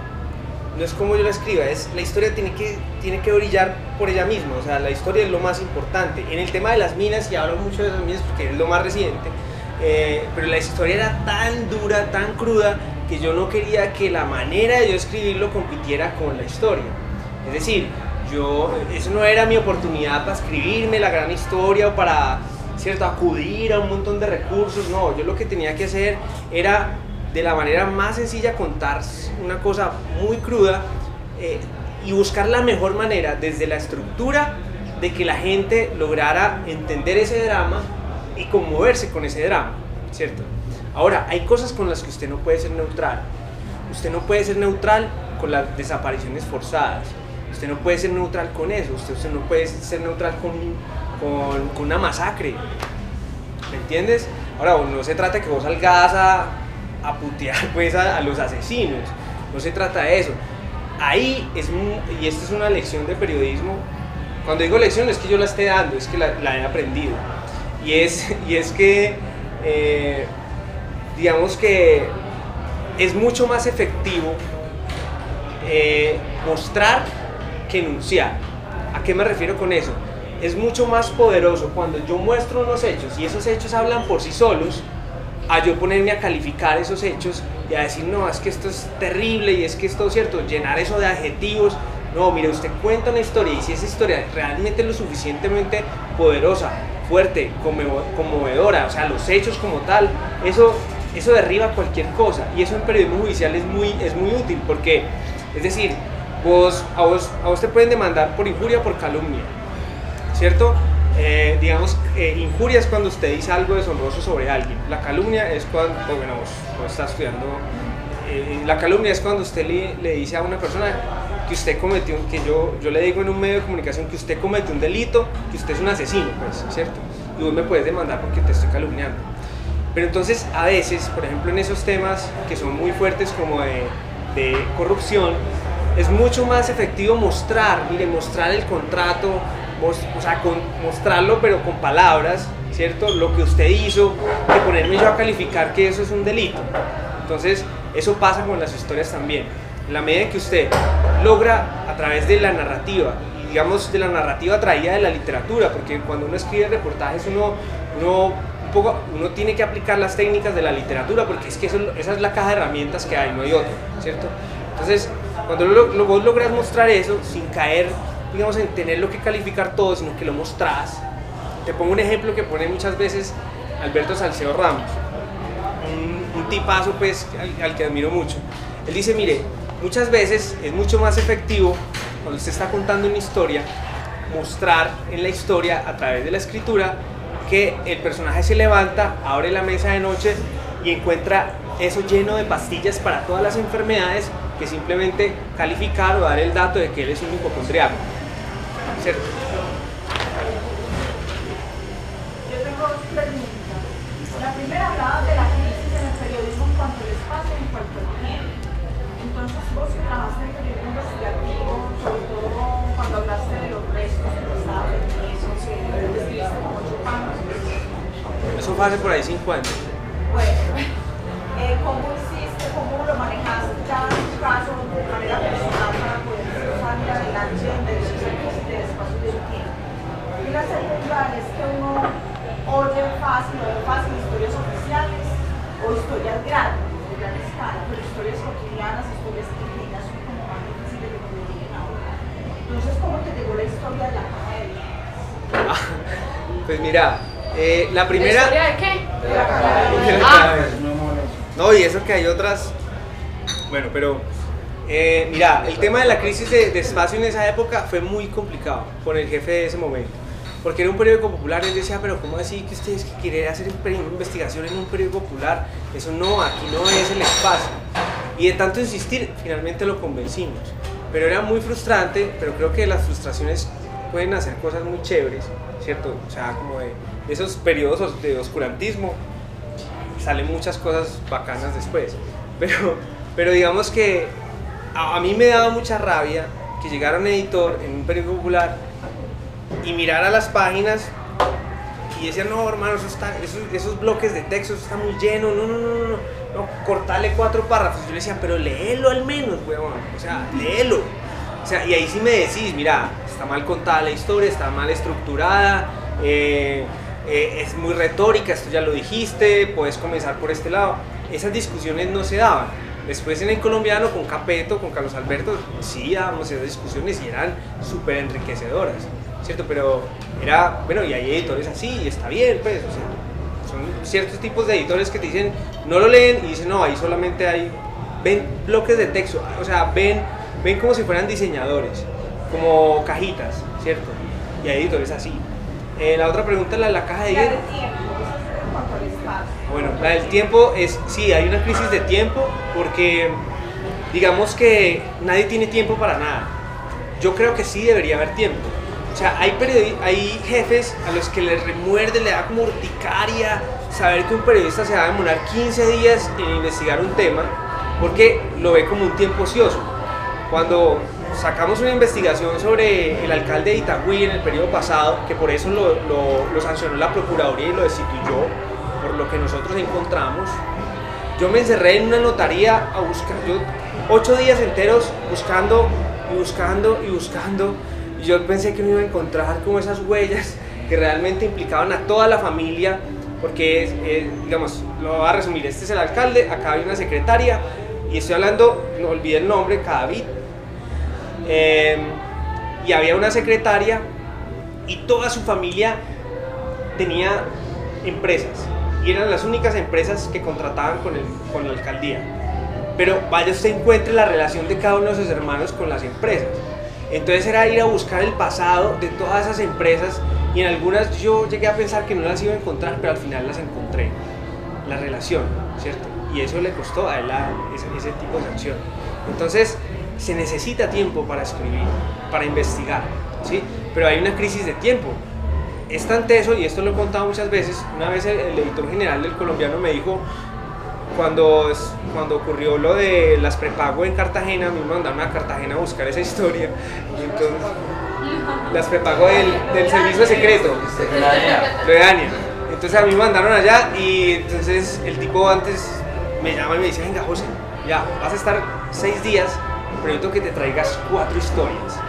es la historia tiene que brillar por ella misma, o sea, la historia es lo más importante. En el tema de las minas, y hablo mucho de las minas porque es lo más reciente, pero la historia era tan dura, tan cruda, que yo no quería que la manera de yo escribirlo compitiera con la historia. Es decir, eso no era mi oportunidad para escribirme la gran historia o para, ¿cierto?, acudir a un montón de recursos. No, yo lo que tenía que hacer era, de la manera más sencilla, contar una cosa muy cruda y buscar la mejor manera, desde la estructura, de que la gente lograra entender ese drama y conmoverse con ese drama, ¿cierto? Ahora, hay cosas con las que usted no puede ser neutral. Usted no puede ser neutral con las desapariciones forzadas. Usted no puede ser neutral con eso. Usted no puede ser neutral con una masacre. ¿Me entiendes? Ahora, no se trata de que vos salgas a putear pues, a los asesinos. No se trata de eso. Ahí y esta es una lección de periodismo. Cuando digo lección no es que yo la esté dando, es que la he aprendido. Y es que, digamos que es mucho más efectivo mostrar que enunciar. ¿A qué me refiero con eso? Es mucho más poderoso cuando yo muestro unos hechos y esos hechos hablan por sí solos, a yo ponerme a calificar esos hechos y a decir, no, es que esto es terrible y es que esto es cierto, llenar eso de adjetivos. No, mire, usted cuenta una historia y si esa historia realmente es lo suficientemente poderosa, fuerte, conmovedora, o sea, los hechos como tal, eso derriba cualquier cosa, y eso en periodismo judicial es muy útil, porque, es decir, a vos te pueden demandar por injuria o por calumnia, ¿cierto? Digamos, injuria es cuando usted dice algo deshonroso sobre alguien, la calumnia es cuando, bueno, vos estás estudiando, la calumnia es cuando usted le dice a una persona que usted cometió, que yo le digo en un medio de comunicación que usted cometió un delito, que usted es un asesino, pues, ¿cierto? Y vos me puedes demandar porque te estoy calumniando. Pero entonces, a veces, por ejemplo, en esos temas que son muy fuertes como de corrupción, es mucho más efectivo mostrar el contrato, o sea, mostrarlo pero con palabras, ¿cierto? Lo que usted hizo, que ponerme yo a calificar que eso es un delito. Entonces, eso pasa con las historias también. En la medida en que usted logra a través de la narrativa, y digamos de la narrativa traída de la literatura, porque cuando uno escribe reportajes uno tiene que aplicar las técnicas de la literatura, porque es que esa es la caja de herramientas que hay, no hay otra, ¿cierto? Entonces, cuando vos logras mostrar eso sin caer, digamos, en tenerlo que calificar todo, sino que lo mostrás. Te pongo un ejemplo que pone muchas veces Alberto Salcedo Ramos, un tipazo pues al que admiro mucho. Él dice, mire, muchas veces es mucho más efectivo cuando usted está contando una historia, mostrar en la historia a través de la escritura que el personaje se levanta, abre la mesa de noche y encuentra eso lleno de pastillas para todas las enfermedades, que simplemente calificar o dar el dato de que él es un hipocondriaco, ¿cierto? Yo tengo dos preguntas. La primera hablaba de la crisis en el periodismo en cuanto al espacio y en cuanto al tiempo. Entonces vos que trabajaste en periodismo investigativo, sobre todo cuando hablaste de los restos que estaban en eso, que describiste como 8 años. Eso fue hace por ahí 5 años. Bueno, ¿cómo hiciste, cómo lo manejaste ya en tu caso de manera personal para poder salir adelante en medio de esa crisis de espacio y de tiempo? Y la segunda es que uno oye fácil historias oficiales o historias grandes, de gran escala, pero historias cotidianas, historias pequeñas son como más difíciles de que me lleguen ahora. Entonces, ¿cómo te llegó la historia de la caja de Vidas? Pues mira, la primera... ¿La historia de qué? De la caja de Vidas. Ah. No, y eso que hay otras... Bueno, pero... mira, el tema de la crisis de espacio en esa época fue muy complicado con el jefe de ese momento. Porque era un periódico popular, él decía, pero ¿cómo así que ustedes quieren hacer investigación en un periódico popular? Eso no, aquí no es el espacio. Y de tanto insistir, finalmente lo convencimos. Pero era muy frustrante, pero creo que las frustraciones pueden hacer cosas muy chéveres, ¿cierto? O sea, como de esos periodos de oscurantismo, salen muchas cosas bacanas después. Pero digamos que a mí me daba mucha rabia que llegara un editor en un periódico popular y mirara las páginas y decía, no hermano, esos bloques de texto, eso está muy lleno, no, cortale 4 párrafos. Yo le decía, pero léelo al menos, huevón, o sea, léelo. O sea, y ahí sí me decís, mira, está mal contada la historia, está mal estructurada, es muy retórica, esto ya lo dijiste, puedes comenzar por este lado. Esas discusiones no se daban. Después en el colombiano, con Capeto, con Carlos Alberto, sí dábamos esas discusiones y eran súper enriquecedoras, ¿cierto? Pero era, bueno, y hay editores así, y está bien, pues, o sea, son ciertos tipos de editores que te dicen, no lo leen, y dicen, no, ahí solamente ven bloques de texto, o sea, ven como si fueran diseñadores, como cajitas, ¿cierto? Y hay editores así. La otra pregunta es la caja de La de hielo. tiempo, Bueno, la del tiempo es, sí, hay una crisis de tiempo porque digamos que nadie tiene tiempo para nada. Yo creo que sí debería haber tiempo. O sea, hay jefes a los que les remuerde, le da como urticaria saber que un periodista se va a demorar 15 días en investigar un tema porque lo ve como un tiempo ocioso. Cuando sacamos una investigación sobre el alcalde de Itagüí en el periodo pasado, que por eso lo sancionó la Procuraduría y lo destituyó, por lo que nosotros encontramos, yo me encerré en una notaría a buscar, 8 días enteros buscando y buscando y buscando, y yo pensé que no iba a encontrar como esas huellas que realmente implicaban a toda la familia, porque digamos, lo voy a resumir, este es el alcalde, acá hay una secretaria, y estoy hablando, no olvidé el nombre, Cadavid, y había una secretaria y toda su familia tenía empresas y eran las únicas empresas que contrataban con la alcaldía, pero vaya usted encuentre la relación de cada uno de sus hermanos con las empresas. Entonces era ir a buscar el pasado de todas esas empresas y en algunas yo llegué a pensar que no las iba a encontrar, pero al final las encontré, la relación, ¿cierto? Y eso le costó a él ese tipo de acción. Entonces se necesita tiempo para escribir, para investigar, ¿sí? Pero hay una crisis de tiempo. Es tan teso, y esto lo he contado muchas veces, una vez el editor general del Colombiano me dijo, cuando ocurrió lo de las prepago en Cartagena, a mí me mandaron a Cartagena a buscar esa historia, y entonces, las prepago del servicio secreto, lo de Dania. Entonces a mí me mandaron allá y entonces el tipo antes me llama y me dice, venga José, ya, vas a estar 6 días, pero necesito que te traigas 4 historias.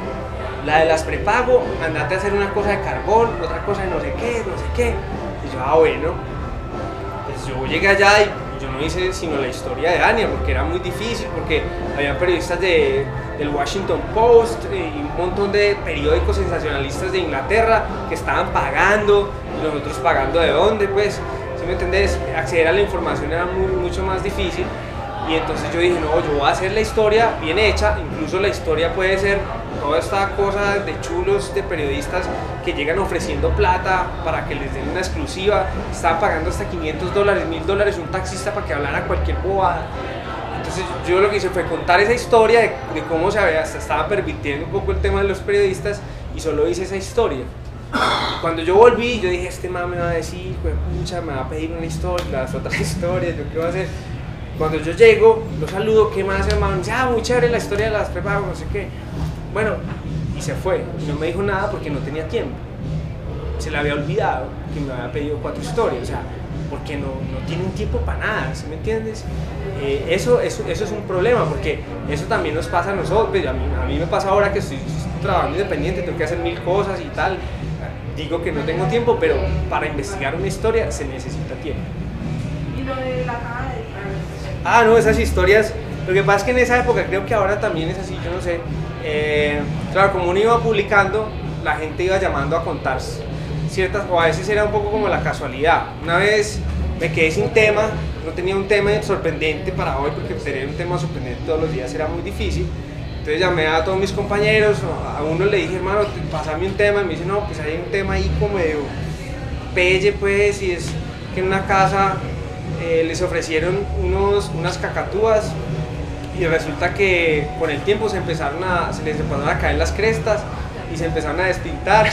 La de las prepago, andate a hacer una cosa de carbón, otra cosa de no sé qué. Y yo, bueno, pues yo llegué allá y yo no hice sino la historia de Dania, porque era muy difícil, porque había periodistas del Washington Post y un montón de periódicos sensacionalistas de Inglaterra que estaban pagando, y nosotros pagando de dónde, pues, ¿sí me entendés? Acceder a la información era mucho más difícil. Y entonces yo dije, no, yo voy a hacer la historia bien hecha, incluso la historia puede ser toda esta cosa de chulos, de periodistas que llegan ofreciendo plata para que les den una exclusiva, estaban pagando hasta $500, $1000 un taxista para que hablara cualquier bobada. Entonces yo lo que hice fue contar esa historia de cómo se estaba permitiendo un poco el tema de los periodistas y solo hice esa historia. Y cuando yo volví, yo dije, este man me va a decir, pues pucha, me va a pedir una historia, las otras historias, ¿yo qué voy a hacer? Cuando yo llego, lo saludo, ¿qué más, hermano? Me dice, muy chévere la historia de las prepago, no sé qué. Bueno, y se fue. Y no me dijo nada porque no tenía tiempo. Se le había olvidado que me había pedido 4 historias. O sea, porque no tienen tiempo para nada, ¿sí me entiendes? Eso es un problema, porque eso también nos pasa a nosotros. A mí me pasa ahora que estoy trabajando independiente, tengo que hacer 1000 cosas y tal. Digo que no tengo tiempo, pero para investigar una historia se necesita tiempo. Y lo de la caja de... No, esas historias, lo que pasa es que en esa época, creo que ahora también es así, yo no sé, claro, como uno iba publicando, la gente iba llamando a contar ciertas, o a veces era un poco como la casualidad. Una vez me quedé sin tema, no tenía un tema sorprendente para hoy, porque tener un tema sorprendente todos los días era muy difícil. Entonces llamé a todos mis compañeros, a uno le dije, hermano, pásame un tema, y me dice, no, pues hay un tema ahí como medio pelle, pues, y es que en una casa les ofrecieron unas cacatúas y resulta que con el tiempo se les empezaron a caer las crestas y se empezaron a despintar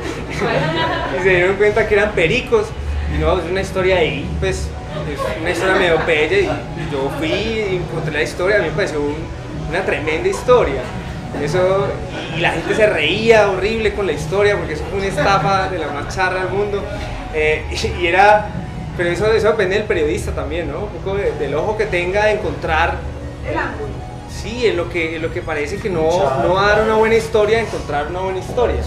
y se dieron cuenta que eran pericos y no, es una historia ahí, pues es una historia medio pelle y yo fui y encontré la historia, a mí me pareció una tremenda historia. Eso, y la gente se reía horrible con la historia porque eso fue una estafa de la más charra del mundo, y era... Pero eso depende del periodista también, ¿no? Un poco del ojo que tenga de encontrar el ángulo. Sí, en lo que parece que no va a dar una buena historia, encontrar una buena historia.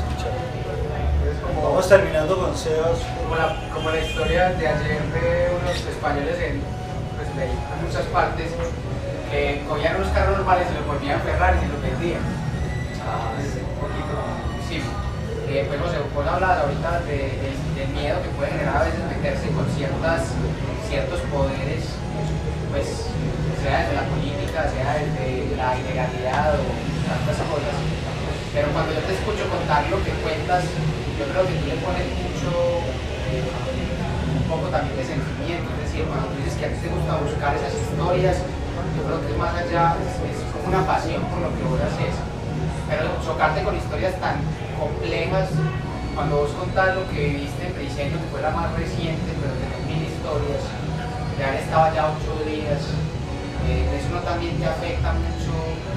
Vamos terminando con Sebas. Como la historia de ayer de unos españoles en muchas partes que cogían unos carros normales y los volvían Ferrari y los vendían. Es un poquito sí. Pues no sé, vos hablas ahorita del miedo que puede generar a veces meterse con ciertos poderes, pues sea de la política, sea de la ilegalidad o tantas cosas. Pero cuando yo te escucho contar lo que cuentas, yo creo que tú le pones un poco también de sentimiento, es decir, cuando tú dices que a ti te gusta buscar esas historias, yo creo que es más allá, es como una pasión por lo que vos haces, pero chocarte con historias tan complejas, cuando vos contás lo que viviste en Briseño, que fue la más reciente, pero tenés 1000 historias, ya estaba ya 8 días, eso no también te afecta mucho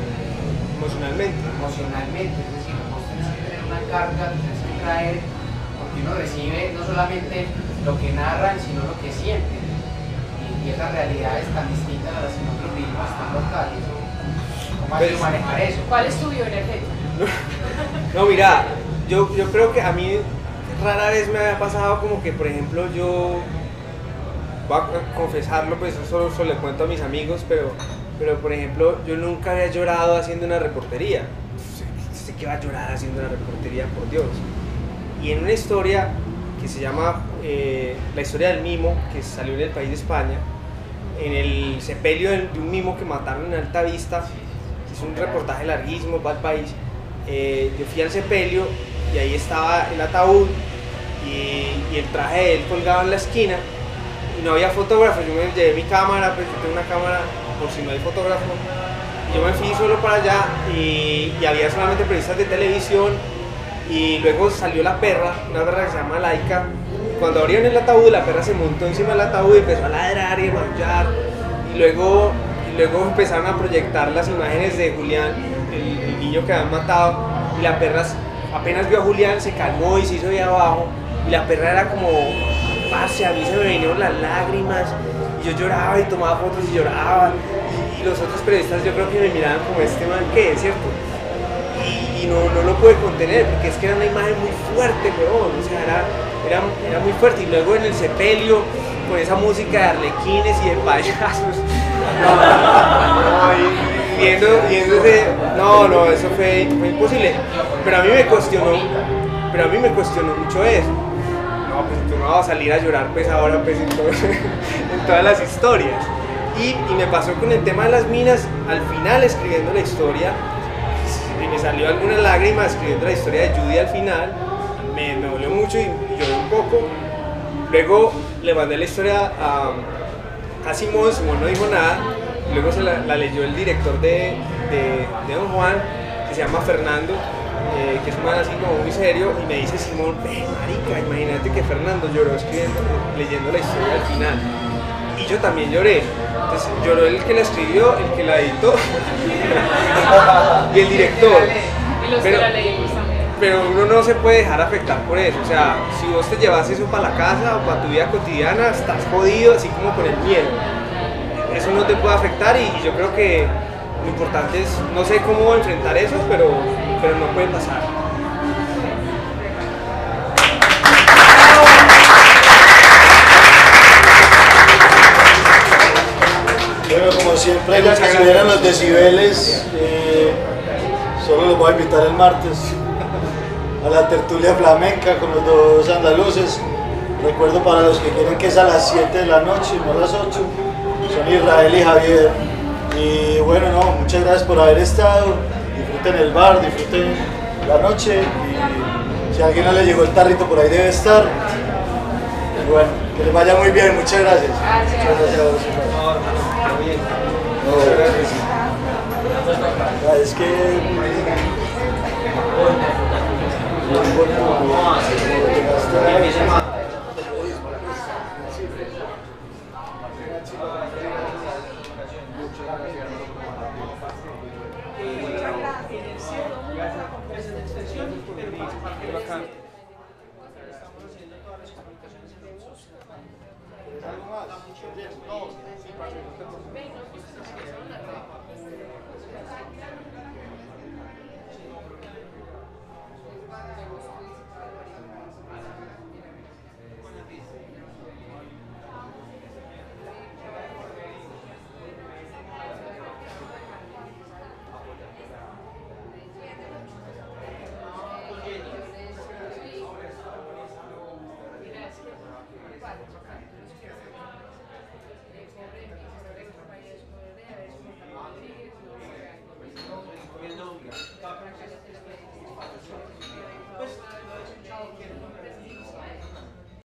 emocionalmente, es decir, vos tenés que tener una carga, tenés que traer, porque uno recibe no solamente lo que narran, sino lo que sienten, y esas realidades tan distintas a las que nosotros vivimos tan locales. ¿Cómo has de manejar eso? ¿Cuál es tu bioenergética? No, mira, yo creo que a mí rara vez me había pasado como que, por ejemplo, yo voy a confesarlo, pues eso solo le cuento a mis amigos, pero por ejemplo, yo nunca había llorado haciendo una reportería. Sé que va a llorar haciendo una reportería, por Dios. Y en una historia que se llama La historia del mimo, que salió en El País de España, en el sepelio de un mimo que mataron en Alta Vista, es un reportaje larguísimo para El País. Yo fui al sepelio y ahí estaba el ataúd y el traje de él colgado en la esquina y no había fotógrafo. Yo me llevé mi cámara, pues yo tengo una cámara por si no hay fotógrafo. Yo me fui solo para allá y había solamente periodistas de televisión, y luego salió la perra, una perra que se llama Laika. Cuando abrieron el ataúd, la perra se montó encima del ataúd y empezó a ladrar y a maullar, y luego empezaron a proyectar las imágenes de Julián, el niño que habían matado, y la perra apenas vio a Julián se calmó y se hizo de abajo, y la perra era como, parce, a mí se me vinieron las lágrimas, y yo lloraba y tomaba fotos y lloraba, y los otros periodistas yo creo que me miraban como este man, ¿qué es cierto? Y no lo pude contener, porque es que era una imagen muy fuerte, weón, o sea, era muy fuerte. Y luego en el sepelio, con esa música de arlequines y de payasos, no, eso fue imposible. Pero a mí me cuestionó mucho eso. No, pues tú no vas a salir a llorar pues ahora pues en todas las historias. Y me pasó con el tema de las minas, al final escribiendo la historia, y me salió alguna lágrima escribiendo la historia de Judy al final, me dolió mucho y lloré un poco. Luego le mandé la historia a Simón no dijo nada, luego se la leyó el director de Don Juan, que se llama Fernando, que es un man así como muy serio, y me dice Simón, marica, imagínate que Fernando lloró leyendo la historia al final. Y yo también lloré. Entonces lloró el que la escribió, el que la editó y el director. Y los que la leímos también. Pero uno no se puede dejar afectar por eso. O sea, si vos te llevas eso para la casa o para tu vida cotidiana, estás jodido, así como con el miedo. Eso no te puede afectar, y yo creo que lo importante es, no sé cómo enfrentar eso, pero no puede pasar. Bueno, como siempre, los que subieran los decibeles, solo los voy a invitar el martes a la tertulia flamenca con los dos andaluces. Recuerdo para los que quieren que es a las 7 de la noche, no a las 8, son Israel y Javier. Y bueno, no, muchas gracias por haber estado. Disfruten el bar, disfruten la noche. Y si a alguien no le llegó el tarrito, por ahí debe estar. Y bueno, que les vaya muy bien, muchas gracias. Gracias. Muchas gracias a vos. Es que Gracias.